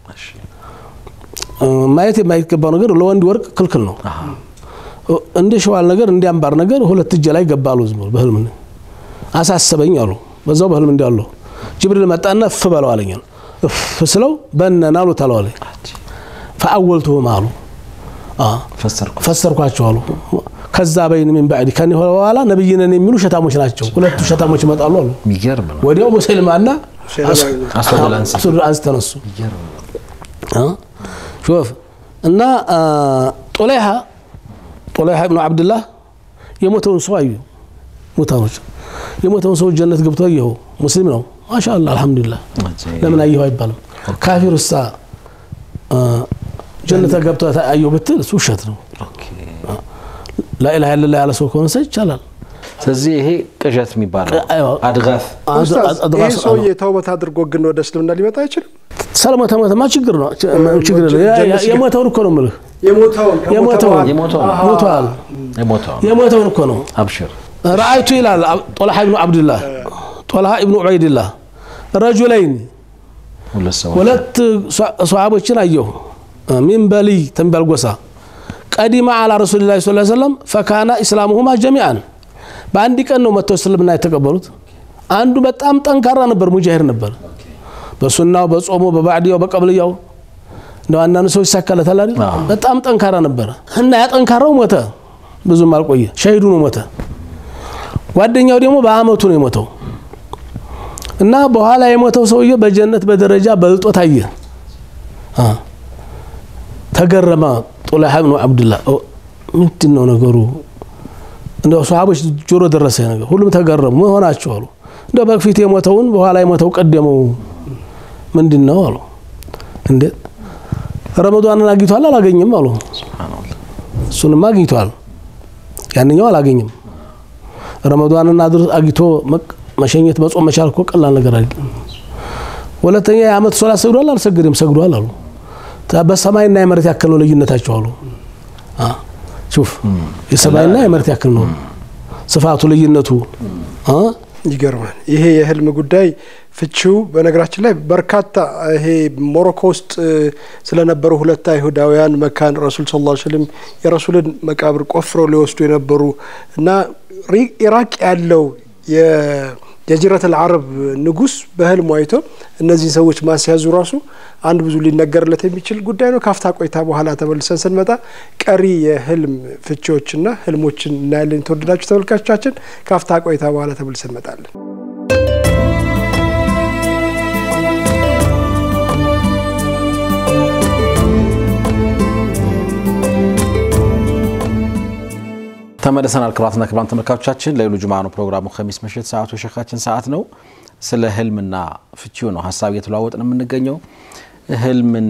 ማየት የማይገባው ነገር ለወንድ ወርቅ ክልክል ነው እንደ ሸዋል ነገር እንዲያምባር ነገር ሁለት እጅ ላይ ገባሉ ዝም በህልም አሳሰበኝ አሉ በዛው በህልም እንዲያለው ጅብሪል መጣና ፍበለው አለኝ ፍስለው በነናሉ ተላለ فاولته ማሉ አ ፈሰርኩ ፈሰርኳቸው አሉ ከዛ በይን ምን بعد ከኔ ኋላ ነብይነን የሚሉ ሸታሞች ናቸው ሁለቱ ሸታሞች መጣሉ አሉ ይገርም ነው ወዲያው ሙስሊማና አስወደላንስ አስተነሱ ይገርም አ شوف እና ጦለይሃ ጦለይሃ ኢብኑ አብዱላህ የሞተውን ሰው አዩ ሞታዎች የሞተውን ሰው ጀነት ገብቶ አየው ሙስሊም ነው ማሻአላህ አልহামዱሊላህ ለምን አየው አይባልም ካፊሩሳ ጀነት ገብቶ አየው ብትል ሱሸት ነው ኦኬ لا اله الا الله ያለ ሰው ከሆነ ይቻላል ስለዚህ ይሄ ቅዠት የሚባለው አድጋፍ አድጋፍ ሰው የተውበት አድርጎ ግን ወደ እስልምና ሊመጣ አይችልም ሰላም ተማተማ ችግር ነው ችግር ነው የሞተውን እኮ ነው ማለት የሞተውን የሞተውን የሞተውን ሞቷል የሞተውን የሞተውን እኮ ነው አብሽር رايت الى طلحه ابن عبد الله طلحه ابن عبيد الله رجلين ሁለት ሷሃቦችን አየሁ من بلي تنبال ጎሳ قدم على رسول الله صلى الله عليه وسلم فكان اسلامهما جميعا በአንድ ቀን ነው መተው እስልምና የተቀበሉት አንዱ በጣም ጠንካራ ነበር ሙጃሂድ ነበር በሱናው በጾሙ በባዕዲያው በቀብልያው ነው አንዳንድ ሰው ይሳካለታል አይደል በጣም ጠንካራ ነበር እና ያ ጠንካራው ሞተ ብዙም አልቆየ ሸሂዱ ነው ሞተ ጓደኛው ደግሞ በአመቱ ነው የሞተው እና በኋላ የሞተው ሰውዬ በጀነት በደረጃ በልጦ ታየ አ ተገረመ ጦላህ ኢብኑ አብዱላህ ምንድነው ነገሩ እንደው ሷሃቦች ጆሮ ደረሰ ነገር ሁሉም ተገረሙ ሆናቸው አሉ እንደው በፊት የሞተውን በኋላ የሞተው ቀደመው ምንድነው አሉ እንዴ ረመዳንን አግኝቷል አላገኘም አሉ ሱብሃንአላህ እሱንም አግኝቷል ያንኛው አላገኘም ረመዳንን አግኝቶ መሸኘት በጾም መቻል እኮ ቀላል ነገር አይደለም ወለተኛ የአመት ሶላት ሰግዷል አልሰገደም ሰግዷል አሉ በሰማይና የመሬት ያክል ነው ልዩነታቸው አሉ አ ሹፍ የሰማይና የመሬት ያክል ነው ስፋቱ ልዩነቱ አ ይገርማል ይሄ የህልም ጉዳይ ፍቺው በነገራችን ላይ በርካታ ይሄ ሞሮኮ ውስጥ ስለነበሩ ሁለት አይሁዳውያን መካን ረሱል ሰለላሁ ዐለይሂ ወሰለም የረሱልን መቃብር ቆፍረው ሊወስዱ የነበሩ እና ኢራቅ ያለው የጀዚረተ العرب ንጉስ በህልም አይቶ እነዚህ ሰዎች ማስያዙ ራሱ አንድ ብዙ ሊነገርለት የሚችል ጉዳይ ነው ካፍታ ቆይታ በኋላ ተመልሰን ስንመጣ ቀሪ የህልም ፍቺዎችና ህልሞችን እናያለን ተወደዳችሁ ተመልካቾቻችን ካፍታ ቆይታ በኋላ ተመልሰን እንመጣለን ተመለሰናል ክራትና ክራን ተመልካቾቻችን ለይሉ ጁማ ነው ፕሮግራሙ ኸሚስ ምሽት ሰዓቱ ሸኻችን ሰዓት ነው ስለ ህልምና ፍቺው ነው ሐሳብ እየተለዋወጥን የምንገኘው ህልምን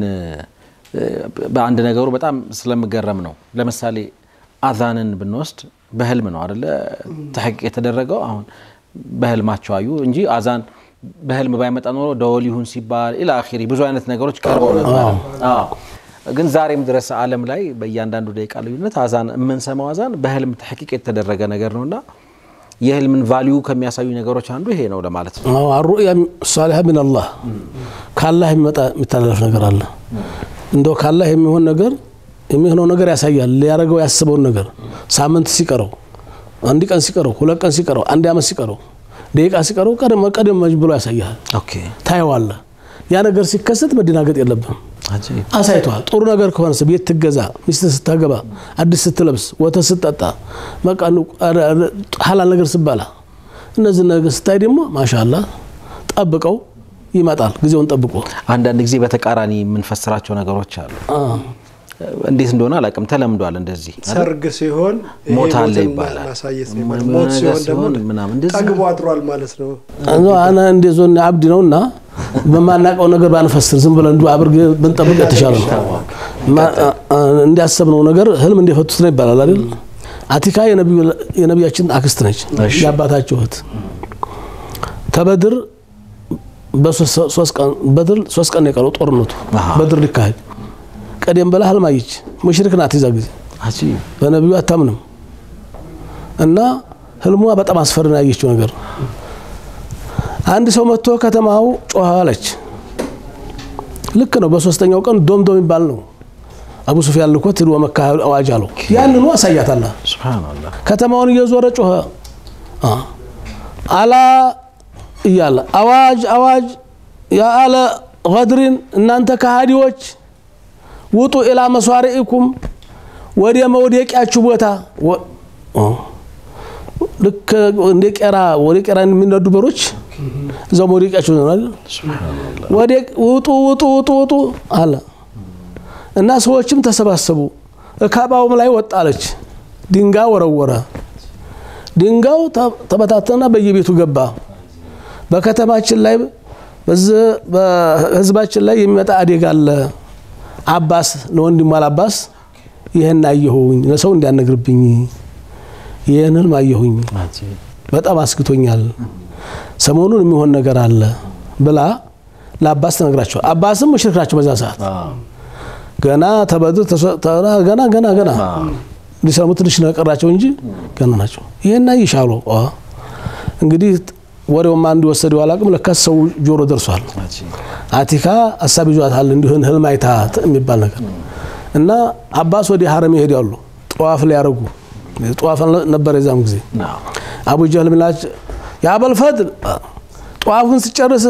በአንድ ነገሩ በጣም ስለምገረም ነው ለምሳሌ አዛንን ብንወስድ በህልም ነው አይደለ ተሐቂቅ የተደረገው አሁን በህልማቸው አዩ እንጂ አዛን በህልም ባይመጣ ኖሮ ደወል ይሁን ሲባል ኢላ አኺሪ ብዙ አይነት ነገሮች ቀርበው ነበር አዎ ግን ዛሬም ድረስ ዓለም ላይ በእያንዳንዱ ደቂቃ ልዩነት አዛን የምንሰማው አዛን በህልም ተሐቂቅ የተደረገ ነገር ነውና የህልምን ቫልዩ ከሚያሳዩ ነገሮች አንዱ ይሄ ነው ለማለት ነው አዎ አሩያ ሷሊህ ምን አላህ ካላህ የሚመጣ የሚተላለፍ ነገር አለ እንደው ካላህ የሚሆን ነገር የሚሆነው ነገር ያሳያል ሊያረጋው ያስበው ነገር ሳምንት ሲቀረው አንድ ቀን ሲቀረው ሁለት ቀን ሲቀረው አንድ አመት ሲቀረው ደቂቃ ሲቀረው ቀደም ቀደም ብሎ ያሳያል ኦኬ ታይዋለ ያ ነገር ሲከሰት መድናገጥ የለብም አሳይቷል ጥሩ ነገር ከሆነ ቤት ትገዛ ሚስት ስትገባ አዲስ ስትለብስ ወተ ስትጠጣ መቃኑ ሐላል ነገር ሲባላ እነዚህ ነገር ስታይ ደግሞ ማሻአላህ ጠብቀው ይመጣል ጊዜውን ጠብቆ አንዳንድ ጊዜ በተቃራኒ ምን ፈስራቸው ነገሮች አሉ እንዴት እንደሆነ አላቀም ተለምዷል እንደዚህ ሰርግ ሲሆን ሞት አለ ይባላል ማሳየት ነው ሞት ሲሆን ደግሞ ምናምን እንደዚህ ጠግቦ አድሯል ማለት ነው አና እንደዞን አብዲ ነውና በማናቀው ነገር ባንፈስር ዝም ብለን ዱዓ አብርገ ብንጠብቅ የተሻለ ነው እንዲያሰብነው ነገር ህልም እንደፈቱት ነው ይባላል አይደል አቲካ የነብዩ የነብያችን አክስት ነች ያባታቸው እህት ተበድር በሶስት ቀን በድር ሶስት ቀን የቀረው ጦርነቱ በድር ሊካሄድ ቀደም በላ ህልማይች ሙሽሪክ ናት ይዛ ጊዜ አጂ በነብዩ አታምንም እና ህልሟ በጣም አስፈሪና ያየችው ነገር አንድ ሰው መጥቶ ከተማው ጮሃለች ልክ ነው በሶስተኛው ቀን ዶምዶም ይባል ነው አቡ ሱፊያን ልኮት ወ መካ አዋጅ አለው ያንኑ አሳያታላ ሱብሃንአላህ ከተማውን እየዞረ ጮኸ አ አላ ይያላ አዋጅ አዋጅ ያ አለ ገድሪን እናንተ ከሃዲዎች ውጡ ኢላ መስዋሪኢኩም ወዲያ መውደቂያችሁ ቦታ ልክ እንደ ቀራ ወደ ቀራ የሚነዱ በሮች እዛው መውደቂያችሁ ነው አይደል ሱብሃንአላህ ወደ ውጡ ውጡ ውጡ ውጡ አለ እና ሰዎችም ተሰባሰቡ ካባውም ላይ ወጣለች ድንጋይ ወረወረ ድንጋው ተበታተና በየቤቱ ገባ በከተማችን ላይ በዚህ በህዝባችን ላይ የሚመጣ አደጋ አለ አባስ ለወንድሙ አባስ ይሄን አየሁኝ ለሰው እንዲያነግርብኝ ይሄንን ማየሁኝ በጣም አስክቶኛል ሰሞኑን የሚሆን ነገር አለ ብላ ለአባስ ተነግራቸው አባስም ሙሽሪክ ናቸው በዛ ሰዓት ገና ተበድር ተራ ገና ገና ገና ሊሰሙ ትንሽ ነቀራቸው እንጂ ገና ናቸው ይሄን አይሻሉ እንግዲህ ወሬው ማን እንዲወሰደው አላቅም ለካስ ሰው ጆሮ ደርሷል አቲካ አሳብ ይዟታል እንዲሆን ህልማይታ የሚባል ነገር እና አባስ ወዲ ሐረም ይሄዳሉ ጧፍ ላይ ያረጉ ጧፍ ነበር የዛም ጊዜ አቡ ጀህል ብላች ያ አበል ፈድል ጧፉን ሲጨርስ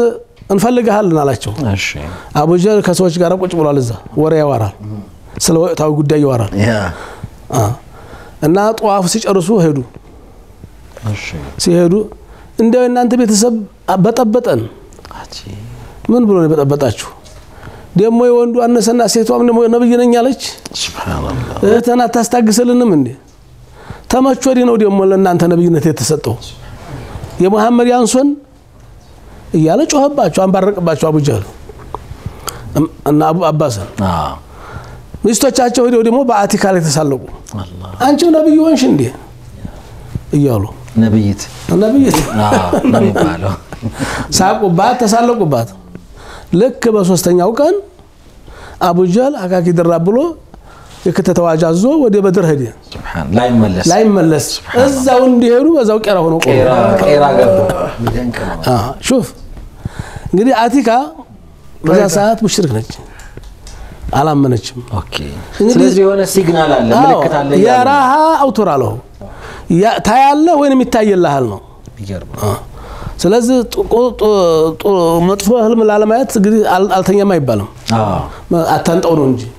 እንፈልግሃለን አላቸው እሺ አቡ ጀህል ከሰዎች ጋር ቁጭ ብሏል እዛ ወሬ ያወራል ስለ ወቅታዊ ጉዳይ ያወራል ያ አ እና ጧፍ ሲጨርሱ ሄዱ እሺ ሲሄዱ እንደው እናንተ ቤተሰብ በጠበጠን አጂ ምን ብሎ ነው በጠበጣችሁ ደሞ የወንዱ አነሰና ሴቷም ደሞ ነብይ ነኝ አለች ሱብሃንአላህ እተና ታስታግሰልንም እንዴ ተመቾዲ ነው ደሞ ለእናንተ ነብይነት የተሰጠው የመሐመድ ያንሶን እያለ ጮህባቸው አንባረቅባቸው አቡ ጀህል እና አቡ አባስ አ ሚስቶቻቸው ሄደው ደሞ በአቲካ ላይ ተሳለቁ አላህ አንቺ ነብይ ሆንሽ እንዴ እያሉ ነብይት ነብይት አ ነብይ ባለው ሳቁባት ተሳለቁባት ልክ በሶስተኛው ቀን አቡ ጀህል አካኪ ድራ ብሎ የከተተዋጃዞ ወደ በድር ሄደ ሱብሃን ላይ መለስ ላይ መለስ እዛው እንዲሄዱ በዛው ቀራ ሆኖ ቆሞ ቄራ ቄራ ገባ ይደንቅ ነው አ ሹፍ እንግዲህ አቲካ በዛ ሰዓት ሙሽሪክ ነች አላመነችም ኦኬ ስለዚህ የሆነ ሲግናል አለ ምልክት አለ ያራሃ አውቶራለው ያ ታያለ ወይንም ይታየልሃል ነው ይገርም ስለዚህ መጥፎ ህልም ላለማየት እንግዲህ አልተኛም አይባልም አዎ አታንጠው ነው እንጂ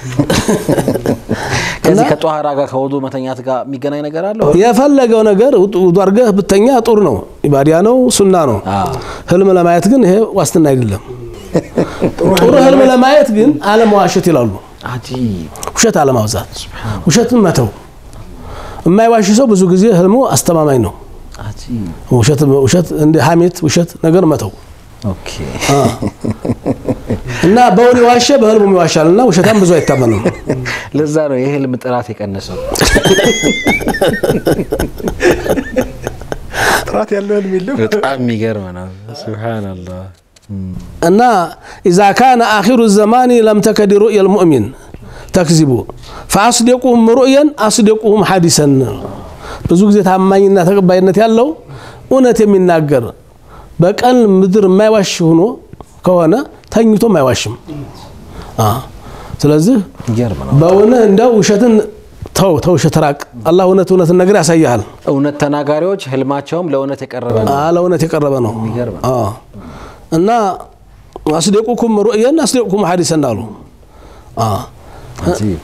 ከዚህ ከጧሃራ ጋር ከወዱ መተኛት ጋር የሚገናኝ ነገር አለ የፈለገው ነገር ውዱ አርገህ ብተኛ ጦር ነው ኢባዲያ ነው ሱና ነው ህልም ለማየት ግን ይሄ ዋስትና አይደለም ጥሩ ህልም ለማየት ግን አለማዋሸት ይላሉ አጂ ውሸት አለማውዛት ውሸትን መተው የማይዋሽ ሰው ብዙ ጊዜ ህልሙ አስተማማኝ ነው አጂ ውሸት ውሸት እንደ ሐሜት ውሸት ነገር መተው ኦኬ እና በወሬ ዋሸ በህልሙ ይዋሻልና ውሸታም ብዙ አይታመንም ለዛ ነው የህልም ጥራት የቀነሰው ጥራት ያለው ህልም የለም በጣም የሚገርም ነው ሱብሃንአላህ እና اذا كان اخر الزمان لم تكد رؤيا المؤمن تكذب فاصدقهم رؤيا اصدقهم حديثا ብዙ ጊዜ ታማኝና ተቀባይነት ያለው እውነት የሚናገር በቀን ምድር የማይዋሽ ሆኖ ከሆነ ተኝቶ የማይዋሽም አ ስለዚህ ይገርም ነው በእውነ እንደው ውሸትን ተው ተው ሸተራቅ አላህ እውነት እውነት ነገር ያሳያል እውነት ተናጋሪዎች ህልማቸውም ለእውነት የቀረበ ነው አ ለእውነት የቀረበ ነው ይገርም አ እና አስደቁኩም ሩእያን አስደቁኩም ሐዲሰን አሉ አ አጂብ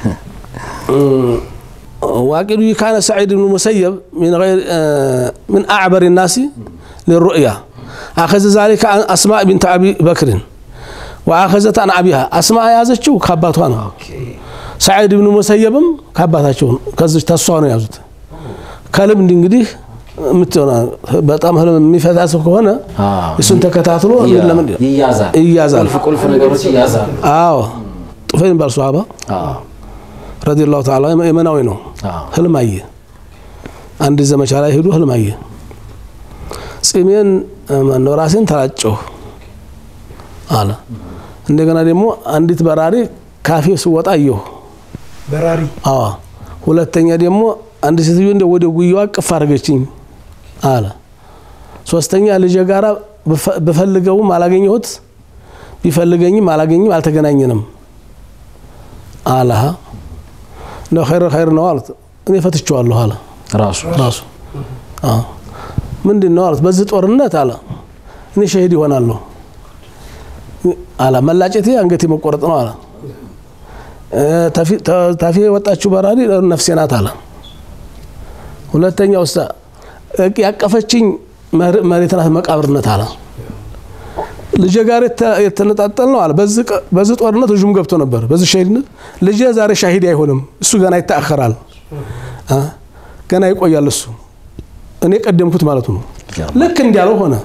واقد كان سعيد بن المسيب من غير من اعبر الناس للرؤيا اخذ ذلك عن اسماء بنت ابي بكر واخذت عن ابيها اسماء ያዘችው ከአባቷ ነው سعيد بن المسيبም ከአባታቸው ከዚህ ተሷው ነው ያዙት ከልም እንግዲህ ምትሆና በጣም ህልም የሚፈታ ሰው ከሆነ እሱን ተከታትሎ ለምን ይያዛል ይያዛል ቁልፍ ቁልፍ ነገሮች ይያዛል አዎ ጥፈን ባልሷባ አዎ رضي الله تعالى يمناوي ነው ህልም አየ አንድ ዘመቻ ላይ ሄዶ ህልም አየ ጽሜን ራሴን ተላጨው አለ እንደገና ደግሞ አንዲት በራሪ ካፌ ሲወጣ አየሁ በራሪ አዎ ሁለተኛ ደግሞ አንድ ሴትዮ እንደ ወደ ጉያው አቅፍ አርገችኝ አለ ሶስተኛ ልጅ ጋራ በፈልገው ማላገኘሁት ቢፈልገኝም አላገኝም አልተገናኘንም አላህ ነው خير خير ነው አሉት እኔ ፈትቼዋለሁ አለ ራሱ ራሱ አዎ ምንድነው አሉት በዚህ ጦርነት አለ እኔ ሸሂድ ይሆናለሁ አለ መላጨቴ አንገቴ መቆረጥ ነው አለ ታፊ ታፊ ወጣችሁ በራሪ ነፍሴ ናት አለ ሁለተኛው ያቀፈችኝ መሬት ናት መቃብርነት አለ ልጅ ጋር የተነጣጠል ነው አለ በዚህ በዚህ ጦርነት ልጁም ገብቶ ነበር በዚህ ሸሂድነት ልጅ ዛሬ ሻሂድ አይሆንም እሱ ገና ይተአخራል አ ገና ይቆያል እሱ እኔ ቀደምኩት ማለት ነው ልክ እንዲያለው ሆነ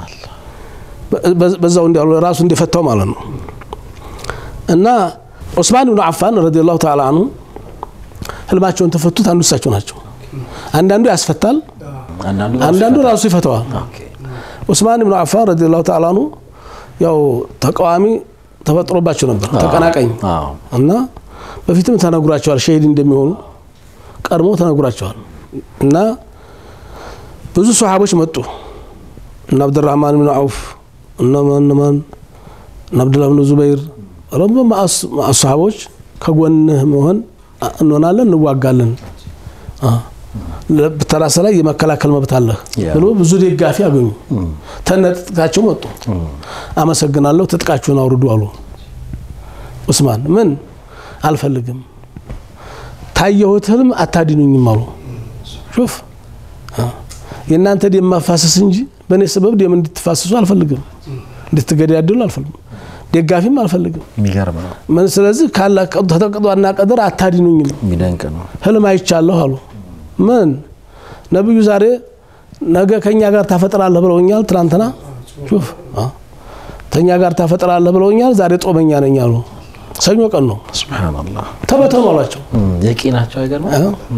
በዛው እንዲያለው ራሱ እንደፈታው ማለት ነው እና ዑስማን ኢብኑ አፋን ረዲየላሁ ተዓላ ዐንሁ ህልማቸውን ተፈቱት አንዱ እሳቸው ናቸው አንዳንዱ ያስፈታል አንዳንዱ ራሱ ይፈታዋል ኦኬ ዑስማን ኢብኑ አፋን ረዲየላሁ ተዓላ ዐንሁ ያው ተቃዋሚ ተፈጥሮባቸው ነበር ተቀናቀኝ አዎ እና በፊትም ተነግሯቸዋል ሸሂድ እንደሚሆኑ ቀርሞ ተነግሯቸዋል እና ብዙ ሱሐቦች መጡ እና አብዱራህማን ኢብኑ አውፍ እና ማንማን እና አብዱላህ ኢብኑ ዙበይር ረበማ ሱሐቦች ከጎንህ መሆን እንሆናለን እንዋጋለን አ በተራሰ ላይ የመከላከል መብት አለ ብሎ ብዙ ደጋፊ አገኙ ተነጥቃቸው መጡ አመሰግናለሁ ተጥቃችሁን አውርዱ አሉ ዑስማን ምን አልፈልግም ታየሁት ህልም አታዲኑኝም አሉ ሹፍ የናንተ ደም ማፋሰስ እንጂ በኔ ሰበብ ደም እንድትፋሰሱ አልፈልግም እንድትገዳደሉ አልፈልግም ደጋፊም አልፈልግም የሚገርም ነው ምን ስለዚህ ካላ ተተቀዷና ቀደር አታዲኑኝም የሚደንቅ ነው ህልም አይቻለሁ አሉ ምን ነብዩ ዛሬ ነገ ከኛ ጋር ታፈጥራለህ ብለውኛል ትናንትና ሹፍ ተኛ ጋር ታፈጥራለህ ብለውኛል ዛሬ ጦመኛ ነኝ አሉ ሰኞ ቀን ነው ሱብሃንአላህ ተበተኑ አላቸው የቂናቸው አይገርም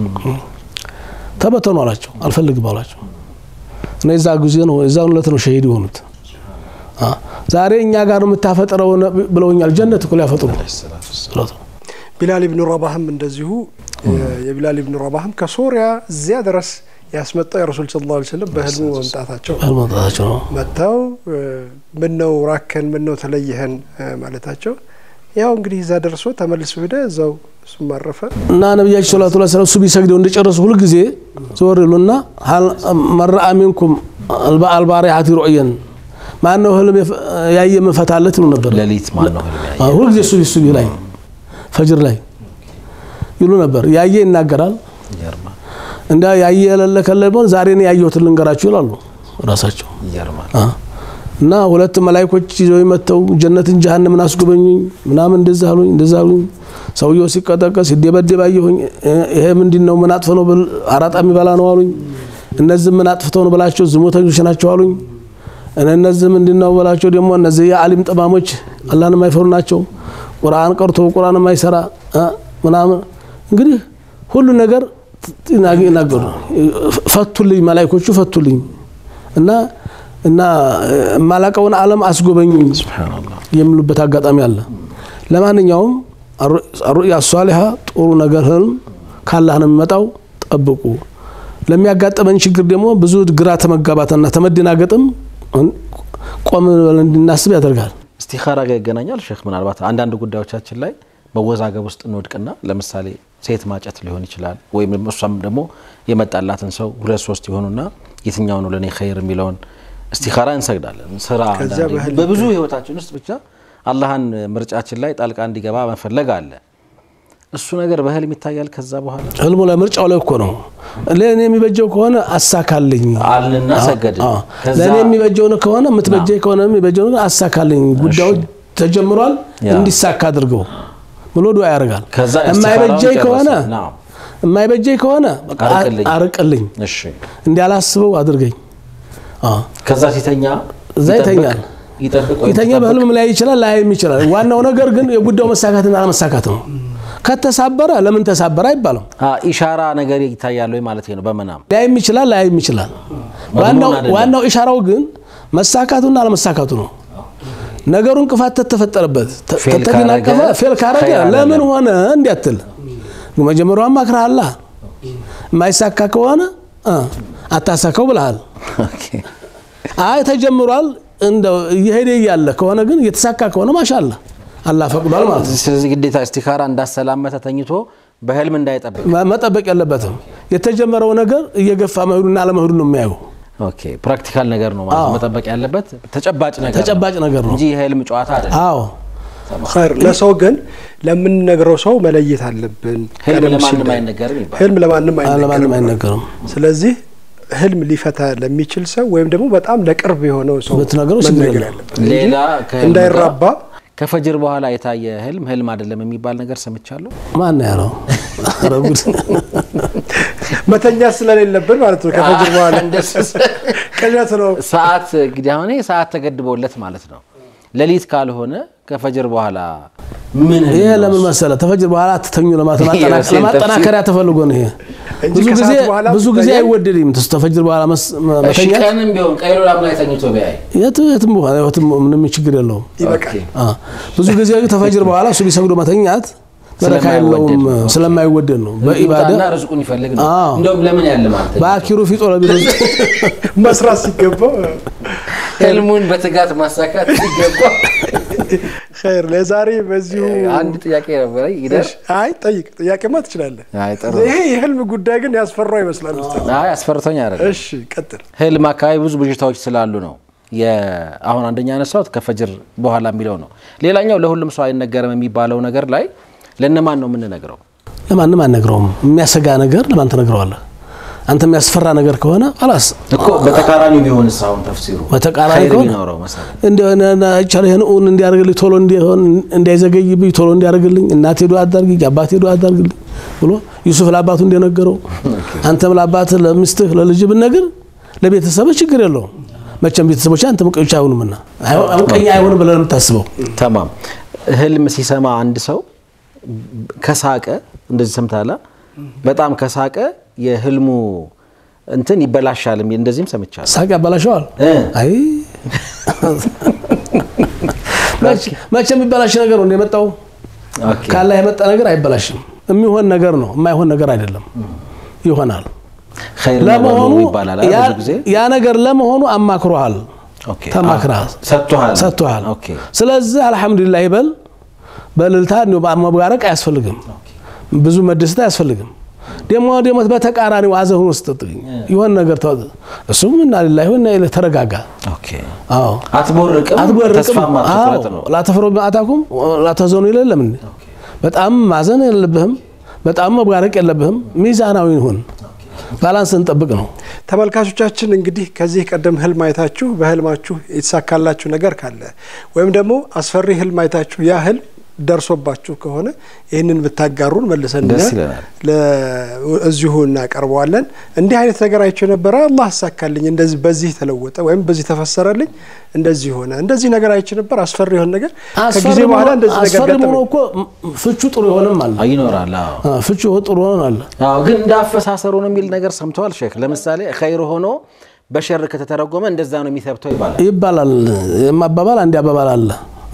ተበተኑ አላቸው አልፈልግም አላቸው ነዛ ጊዜ ነው እዛው ለት ነው ሸሂድ ሆኑት ዛሬ እኛ ጋር መታፈጥረው ብለውኛል ጀነት እኮ ያፈጥሩ ቢላል ኢብኑ ረባህም እንደዚሁ የቢላል ኢብኑ ረባህም ከሶሪያ እዚያ ድረስ ያስመጣው የረሱል ሰለላሁ ዐለይሂ ወሰለም በህልሙ መምጣታቸው አልመጣታቸው መጣው ምን ነው ራከን ምን ነው ተለየህን ማለታቸው ያው እንግዲህ እዛ ደርሶ ተመልሶ ሄደ እዛው እሱም ማረፈ እና ነብያችን ሰለላሁ ዐለይሂ ወሰለም ሱቢ ሰግደው እንደጨረሱ ሁሉ ጊዜ ዞር ይሉና መርአ ሚንኩም አልባሪዓት ሩእየን ማን ነው ህልም ያየ መፈታለት ነው ነበር ለሊት ማን ነው ህልም ያየ ሁሉ ጊዜ ሱቢ ሱቢ ላይ ፈጅር ላይ ይሉ ነበር ያየ ይናገራል ይገርማ እንዳ ያየ ለለከለቦን ዛሬ ነው ያየሁት ልንገራችሁ ይላሉ ራሳቸው ይገርማ እና ሁለት መላእክቶች ይዘው መተው ጀነትን ጀሃነምን አስጎበኙኝ ምናምን እንደዛ አሉኝ እንደዛ አሉኝ ሰውየው ሲቀጠቀስ ሲደበደብ አየሁኝ ይሄ ምንድነው ምን አጥፎ ነው አራጣ የሚበላ ነው አሉኝ እነዚህ ምን አጥፍተው ነው ብላቸው ዝሞተኞች ናቸው አሉኝ እነዚህ ምንድነው ብላቸው ደግሞ እነዚህ የዓሊም ጠማሞች አላህን የማይፈሩ ናቸው ቁርአን ቀርቶ ቁርአን የማይሰራ ምናምን እንግዲህ ሁሉ ነገር ይናገሩ ፈቱልኝ መላእክቶቹ ፈቱልኝ እና እና ማላቀውን ዓለም አስጎበኙኝ ሱብሃንአላህ የሚሉበት አጋጣሚ አለ ለማንኛውም አሩያ ሷሊሃ ጥሩ ነገር ህልም ካላህ ነው የሚመጣው ጠብቁ ለሚያጋጥመን ችግር ደግሞ ብዙ ግራ ተመጋባትና ተመደናገጥም ቆም ብለን እንድናስብ ያደርጋል እስቲኻራ ጋር ይገናኛል ሼክ ምናልባት አንዳንድ ጉዳዮቻችን ላይ በወዛገብ ውስጥ እንወድቅና ለምሳሌ ሴት ማጨት ሊሆን ይችላል ወይም እሷም ደግሞ የመጣላትን ሰው ሁለት ሶስት ይሆኑና የትኛው ነው ለኔ ኸይር የሚለውን እስቲኻራ እንሰግዳለን ስራ አንዳንዴ በብዙ ህይወታችን ውስጥ ብቻ አላህን ምርጫችን ላይ ጣልቃ እንዲገባ መፈለግ አለ እሱ ነገር በህልም ይታያል ከዛ በኋላ ህልሙ ላይ ምርጫው ላይ እኮ ነው ለኔ የሚበጀው ከሆነ አሳካልኝ አልና ሰገድ ለኔ የሚበጀው ነው ከሆነ ምትበጀይ ከሆነ የሚበጀው ነው አሳካልኝ ጉዳዩ ተጀምሯል እንዲሳካ አድርገው ብሎ ዱዓ ያደርጋል የማይበጀይ ከሆነ የማይበጀይ ከሆነ አርቅልኝ እሺ እንዲያላስበው አድርገኝ አ ከዛ ሲተኛ ዘይተኛል ይጠብቀው ይተኛ በህልም ላይ ይችላል ላይም ይችላል ዋናው ነገር ግን የጉዳዩ መሳካትና አለመሳካት ነው ከተሳበረ ለምን ተሳበረ አይባልም አ ኢሻራ ነገር ይታያል ወይ ማለት ነው በመናም ላይም ይችላል ላይም ይችላል ዋናው ዋናው ኢሻራው ግን መሳካቱና አለመሳካቱ ነው ነገሩን ቅፋት ተተፈጠረበት ተተናቀፈ ፌል ካረገ ለምን ሆነ እንዲያትል መጀመሪያው ማክራላ ማይሳካ ከሆነ አታሳካው ብለሃል ኦኬ አይ ተጀምሯል እንደው ይሄደ ያለ ከሆነ ግን የተሳካ ከሆነ ማሻአላ አላህ ፈቅዷል ማለት ነው ስለዚህ ግዴታ እስቲኻራ እንዳሰላመተ ተኝቶ በህልም እንዳይጠብቅ መጠበቅ ያለበትም የተጀመረው ነገር እየገፋ መሄዱና አለመሄዱ ነው የሚያዩ ኦኬ ፕራክቲካል ነገር ነው ማለት መጠበቅ ያለበት ተጨባጭ ነገር ተጨባጭ ነገር ነው እንጂ የህልም ጨዋታ አይደለም አዎ ኸይር ለሰው ግን ለምን ነገረው ሰው መለየት አለብን ህልም ለማንም አይነገርም ይባላል ህልም ለማንም አይነገርም ስለዚህ ህልም ሊፈታ ለሚችል ሰው ወይም ደግሞ በጣም ለቅርብ የሆነው ሰው በትነገረው ሲገኝ ሌላ እንዳይራባ ከፈጅር በኋላ የታየ ህልም ህልም አይደለም የሚባል ነገር ሰምቻለሁ ማን ያለው ረጉድ መተኛ ስለሌለብን ማለት ነው ከፈጅር በኋላ ከጃት ነው ሰዓት እንግዲህ አሁን ሰዓት ተገድቦለት ማለት ነው ለሊት ካልሆነ ከፈጅር በኋላ ምን ይሄ ለምን መሰለ ተፈጅር በኋላ ተተኙ ለማጠናከር ለማጠናከሪያ ተፈልጎ ነው ይሄ ብዙ ጊዜ ብዙ ጊዜ አይወደድም ተፈጅር በኋላ መተኛ ቀንም ቢሆን ቀይሉላም ላይ ተኝቶ ቢያይ የቱ የቱም በኋላ የቱም ምንም ችግር የለውም ይበቃል አ ብዙ ጊዜ ተፈጅር በኋላ ሱቢ ሰግዶ መተኛት በረካ የለውም ስለማይወደድ ነው በኢባዳ እና ርዝቁን ይፈልግ ነው እንደውም ለምን ያለ ማለት ባኪሩ ፊጦ ለቢሮዝ መስራት ሲገባው ህልሙን በትጋት ማሳካት ሲገባው خير ለዛሬ በዚሁ አንድ ጥያቄ ነበር ይደር አይ ጠይቅ ጥያቄማ ትችላለህ አይ ጥሩ ይሄ የህልም ጉዳይ ግን ያስፈራው ይመስላል ኡስታዝ አይ ያስፈርቶኝ አይደለም እሺ ቀጥል ህልም አካባቢ ብዙ ብዥታዎች ስላሉ ነው የአሁን አንደኛ ያነሳው ከፈጅር በኋላ የሚለው ነው ሌላኛው ለሁሉም ሰው አይነገርም የሚባለው ነገር ላይ ለነማን ነው ምን ነገረው ለማንም አንነግረውም የሚያሰጋ ነገር ለማን ተነግረዋለህ አንተ የሚያስፈራ ነገር ከሆነ خلاص እኮ በተቃራኒ ቢሆን ሳውን ተፍሲሩ በተቃራኒ ከሆነ እንደና አይቻለ ይሄን እንዲያርግልኝ ቶሎ እንዲሆን እንዳይዘገይብኝ ቶሎ እንዲያርግልኝ እናቴ ዱአ አድርጊ አባቴ ዱአ አድርግልኝ ብሎ ዩሱፍ ለአባቱ እንደነገረው አንተም ለአባትህ ለምስትህ ለልጅ ብነገር ለቤተሰብ ችግር የለውም መቼም ቤተሰቦች አንተ መቀጫ አይሆኑምና አውቀኛ አይሆንም ብለን የምታስበው تمام ህልም ሲሰማ አንድ ሰው ከሳቀ እንደዚህ ሰምታላ በጣም ከሳቀ የህልሙ እንትን ይበላሻል እንደዚህም ሰምቻለሁ ሳቅ ያበላሻል አይ ማቸም ይበላሽ ነገር ነው የመጣው ኦኬ ካላ የመጣ ነገር አይበላሽም የሚሆን ነገር ነው የማይሆን ነገር አይደለም ይሆናል خير ለመሆኑ ይባላል ብዙ ጊዜ ያ ነገር ለመሆኑ አማክሮሃል ኦኬ ተማክራል ሰጥቷል ሰጥቷል ኦኬ ስለዚህ አልহামዱሊላህ ይበል በልልታ ነው ማባረክ አያስፈልግም ብዙ መደሰት አያስፈልግም ደሞ ደሞ በተቃራኒው አዘሁን ወስጥጥኝ ይሆን ነገር ተወ እሱም እና ለላህ ወና ኢለ ተረጋጋ ኦኬ አዎ አትቦርቅም ተስፋማ ትኩረት ነው ላ ተፈሩ ማታኩም ላ ተዘኑ ይለለም በጣም ማዘን የለብህም በጣም መባረክ የለብህም ሚዛናዊ ይሁን ባላንስን ጠብቅ ነው ተመልካቾቻችን እንግዲህ ከዚህ ቀደም ህልም አይታችሁ በህልማችሁ የተሳካላችሁ ነገር ካለ ወይም ደግሞ አስፈሪ ህልም አይታችሁ ያ ህልም ደርሶባችሁ ከሆነ ይሄንን ብታጋሩን መልሰን ለእዚሁ እናቀርበዋለን እንዲህ አይነት ነገር አይቼ ነበር አላህ አሳካልኝ እንደዚህ በዚህ ተለወጠ ወይም በዚህ ተፈሰረልኝ እንደዚህ ሆነ እንደዚህ ነገር አይቼ ነበር አስፈሪ ሆነ ነገር ከጊዜ በኋላ እንደዚህ ነገር ገጠመኝ አስፈሪ ነው እኮ ፍቹ ጥሩ ይሆንም አለ አይኖራል አዎ ፍቹ ጥሩ ይሆናል አለ አዎ ግን እንዳፈሳሰሩ ነው የሚል ነገር ሰምተዋል ሼክ ለምሳሌ ኸይር ሆኖ በሸር ከተተረጎመ እንደዛ ነው የሚተብተው ይባላል ይባላል የማባባል አንድ ያባባል አለ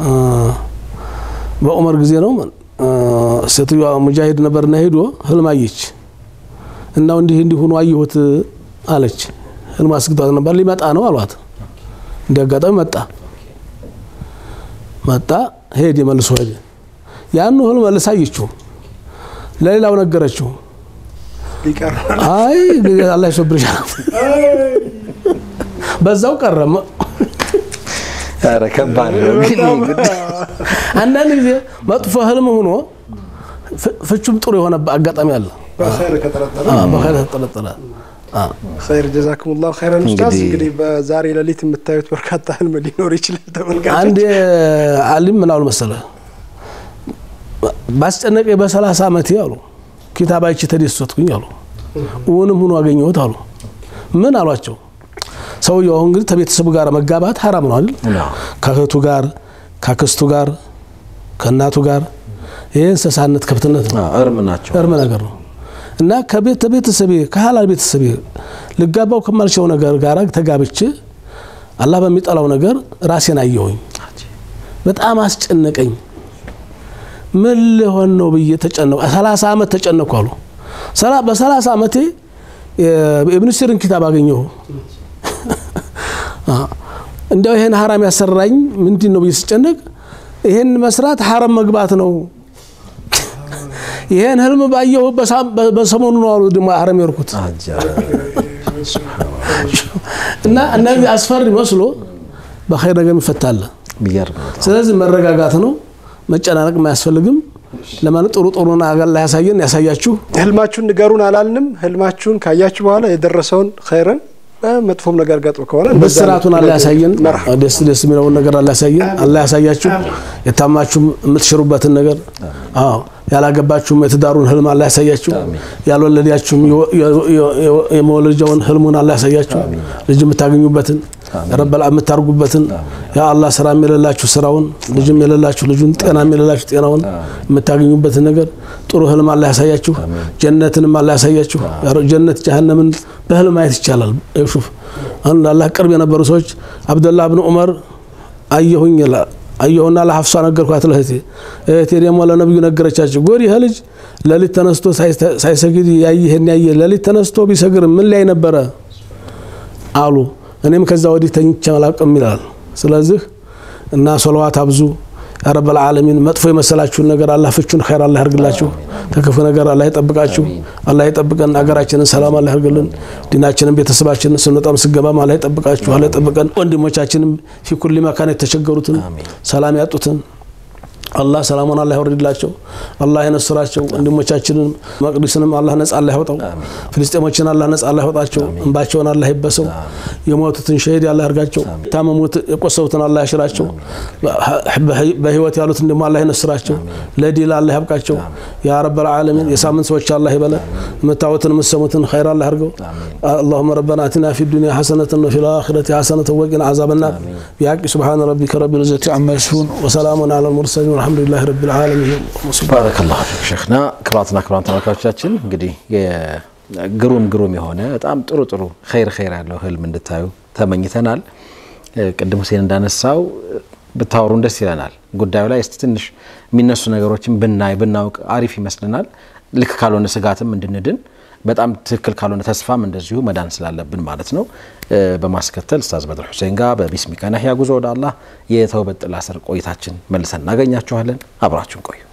በዑመር ጊዜ ነው ሴትዮ ሙጃሂድ ነበርና ሄዶ ህልም አየች እና እንዲህ እንዲህ ሆኖ አየሁት አለች ህልም አስግቷት ነበር ሊመጣ ነው አሏት እንደጋጣሚ መጣ መጣ ሄድ መልሶ ሄደ ያን ህልም መልሳየችው ለሌላው ነገረችው ይቀር አይ አላህ ይሰብርሻል በዛው ቀረመ ኧረ ከባድ ነው አንዳንድ ጊዜ መጥፎ ህልም ሆኖ ፍቹም ጥሩ የሆነ አጋጣሚ አለ በኸይር ከተረጠረ አዎ በኸይር ከተረጠረ አዎ خير جزاكم الله خيرا استاذ እንግዲህ በዛሬ ለሊት የምታዩት በርካታ ህልም ሊኖር ይችላል ተመልካቾች አንድ ዓሊም ምን አሉ መሰለህ ባስጨነቀ በ30 አመት ያሉ ኪታባይች ተደሰትኩኝ አሉ ወንም ሆኖ አገኘሁት አሉ ምን አሏቸው ሰውየው እንግዲህ ተቤተሰቡ ጋር መጋባት حرام ነው አይደል ከእህቱ ጋር ከክስቱ ጋር ከናቱ ጋር የእንስሳነት ከብትነት ነው እርም ናቸው እርም ነገር ነው እና ከቤት ቤተሰቤ ከሐላል ቤተሰቤ ልጋባው ከማልሽው ነገር ጋር ተጋብቼ አላህ በሚጠላው ነገር ራሴን አየሁኝ በጣም አስጨነቀኝ ምን ሊሆን ነው ብዬ ተጨነቁ ሰላሳ አመት ተጨነቁ አሉ ሰላ በ30 አመቴ ኢብኑ ሲሪን ኪታብ አገኘሁ እንደው ይሄን حرام ያሰራኝ ምንድነው ብይስጨነቅ ይሄን መስራት حرام መግባት ነው ይሄን ህልም ባየው በሰሞኑ ነው አሉ ደሞ حرام ይርኩት እና እነዚህ አስፈሪ መስሎ በخير ነገር ይፈታል ቢገርም ስለዚህ መረጋጋት ነው መጨናነቅ ማያስፈልግም ለማለት ጥሩ ጥሩ ነገር ላይ ያሳየን ያሳያችሁ ህልማችሁን ንገሩን አላልንም ህልማችሁን ካያችሁ በኋላ የደረሰውን ኸይርን በመጥፎም ነገር ገጥሞ ከሆነ በስራቱን አላህ ያሳየን ደስ ደስ የሚለው ነገር አላህ ያሳየን አላህ ያሳያችሁ የታማችሁ የምትሽሩበትን ነገር አዎ ያላገባችሁ የትዳሩን ህልም አላህ ያሳያችሁ ያልወለዳችሁ የመወለጃውን ህልሙን አላህ ያሳያችሁ ልጅ የምታገኙበትን ረበል አምታርጉበትን ያ አላህ ስራ የሚለላችሁ ስራውን ልጅም የለላችሁ ልጁን ጤና የሚለላችሁ ጤናውን የምታገኙበትን ነገር ጥሩ ህልም አላህ ያሳያችሁ ጀነትንም አላህ ያሳያችሁ ጀነት ጀሃነምን በህልም ማየት ይቻላል እሹፍ አን አላህ ቅርብ የነበሩ ሰዎች አብዱላህ ኢብኑ ዑመር አየሁኝ ይላል አየሁና ለሐፍሳ ነገርኳት ለህቴ እህቴ ደግሞ ለነብዩ ነገረቻቸው ጎሪ ህልጅ ለሊት ተነስቶ ሳይሰግድ ያይሄን ያየ ለሊት ተነስቶ ቢሰግር ምን ላይ ነበር አሉ እኔም ከዛ ወዲህ ተኝቼ አላውቅም ይላል ስለዚህ እና ሶላዋት አብዙ يا رب العالمين مطفو يمسلاችሁ ነገር አላህ ፍቹን ኸይር አላህ ያርግላችሁ ተከፉ ነገር አላህ ይጠብቃችሁ አላህ ይጠብቀን አገራችንን ሰላም አላህ ያርግልን ዲናችንን ቤተሰባችንን ስንወጣም ስገባም አላህ ይጠብቃችሁ አላህ ይጠብቀን ወንድሞቻችንን في كل مكان የተቸገሩትን ሰላም ያጡትን الله سلامنا الله يوردላቸው الله ينصራቸው ወንድሞቻችንን መቅዲስንም الله ነጻ الله ያወጣው ፍልስጤሞችን الله ነጻ الله ያወጣቸው እንባቸውን الله ይበሰው የሞቱትን ሸሂድ الله ያርጋቸው ታመሙት የቆሰውትን الله ያሽራቸው በህይወት ያሉትን ደግሞ الله ይነስራቸው ለዲል الله ያብቃቸው ያ ረብ العالمين የሳምንት ሰዎች الله ይበለን መታወትን መስሙትን ኸይር الله ያርገው اللهم ربنا اتنا في الدنيا حسنه وفي الاخره حسنه وقنا عذاب النار بحق سبحان ربك رب العزه عما يصفون وسلام على المرسلين الحمد لله رب العالمين بارك الله فيك شيخنا كراتنا كرات ተመልካቾቻችን እንግዲህ የግሩም ግሩም የሆነ በጣም ጥሩ ጥሩ ኸይር ኸይር ያለው ህልም እንድታዩ ተመኝተናል ቅድም ሁሴን እንዳነሳው ብታወሩን ደስ ይለናል ጉዳዩ ላይ እስቲ ትንሽ የሚነሱ ነገሮችን ብናይ ብናውቅ አሪፍ ይመስልናል ልክ ካልሆነ ስጋትም እንድንድን በጣም ትክክል ካልሆነ ተስፋም እንደዚሁ መዳን ስላለብን ማለት ነው በማስከተል ኡስታዝ በድር ሁሴን ጋር በቢስሚካ ነህያ ጉዞ ወደ አላህ የተውበት ጥላ ስር ቆይታችን መልሰን እናገኛችኋለን አብራችሁን ቆዩ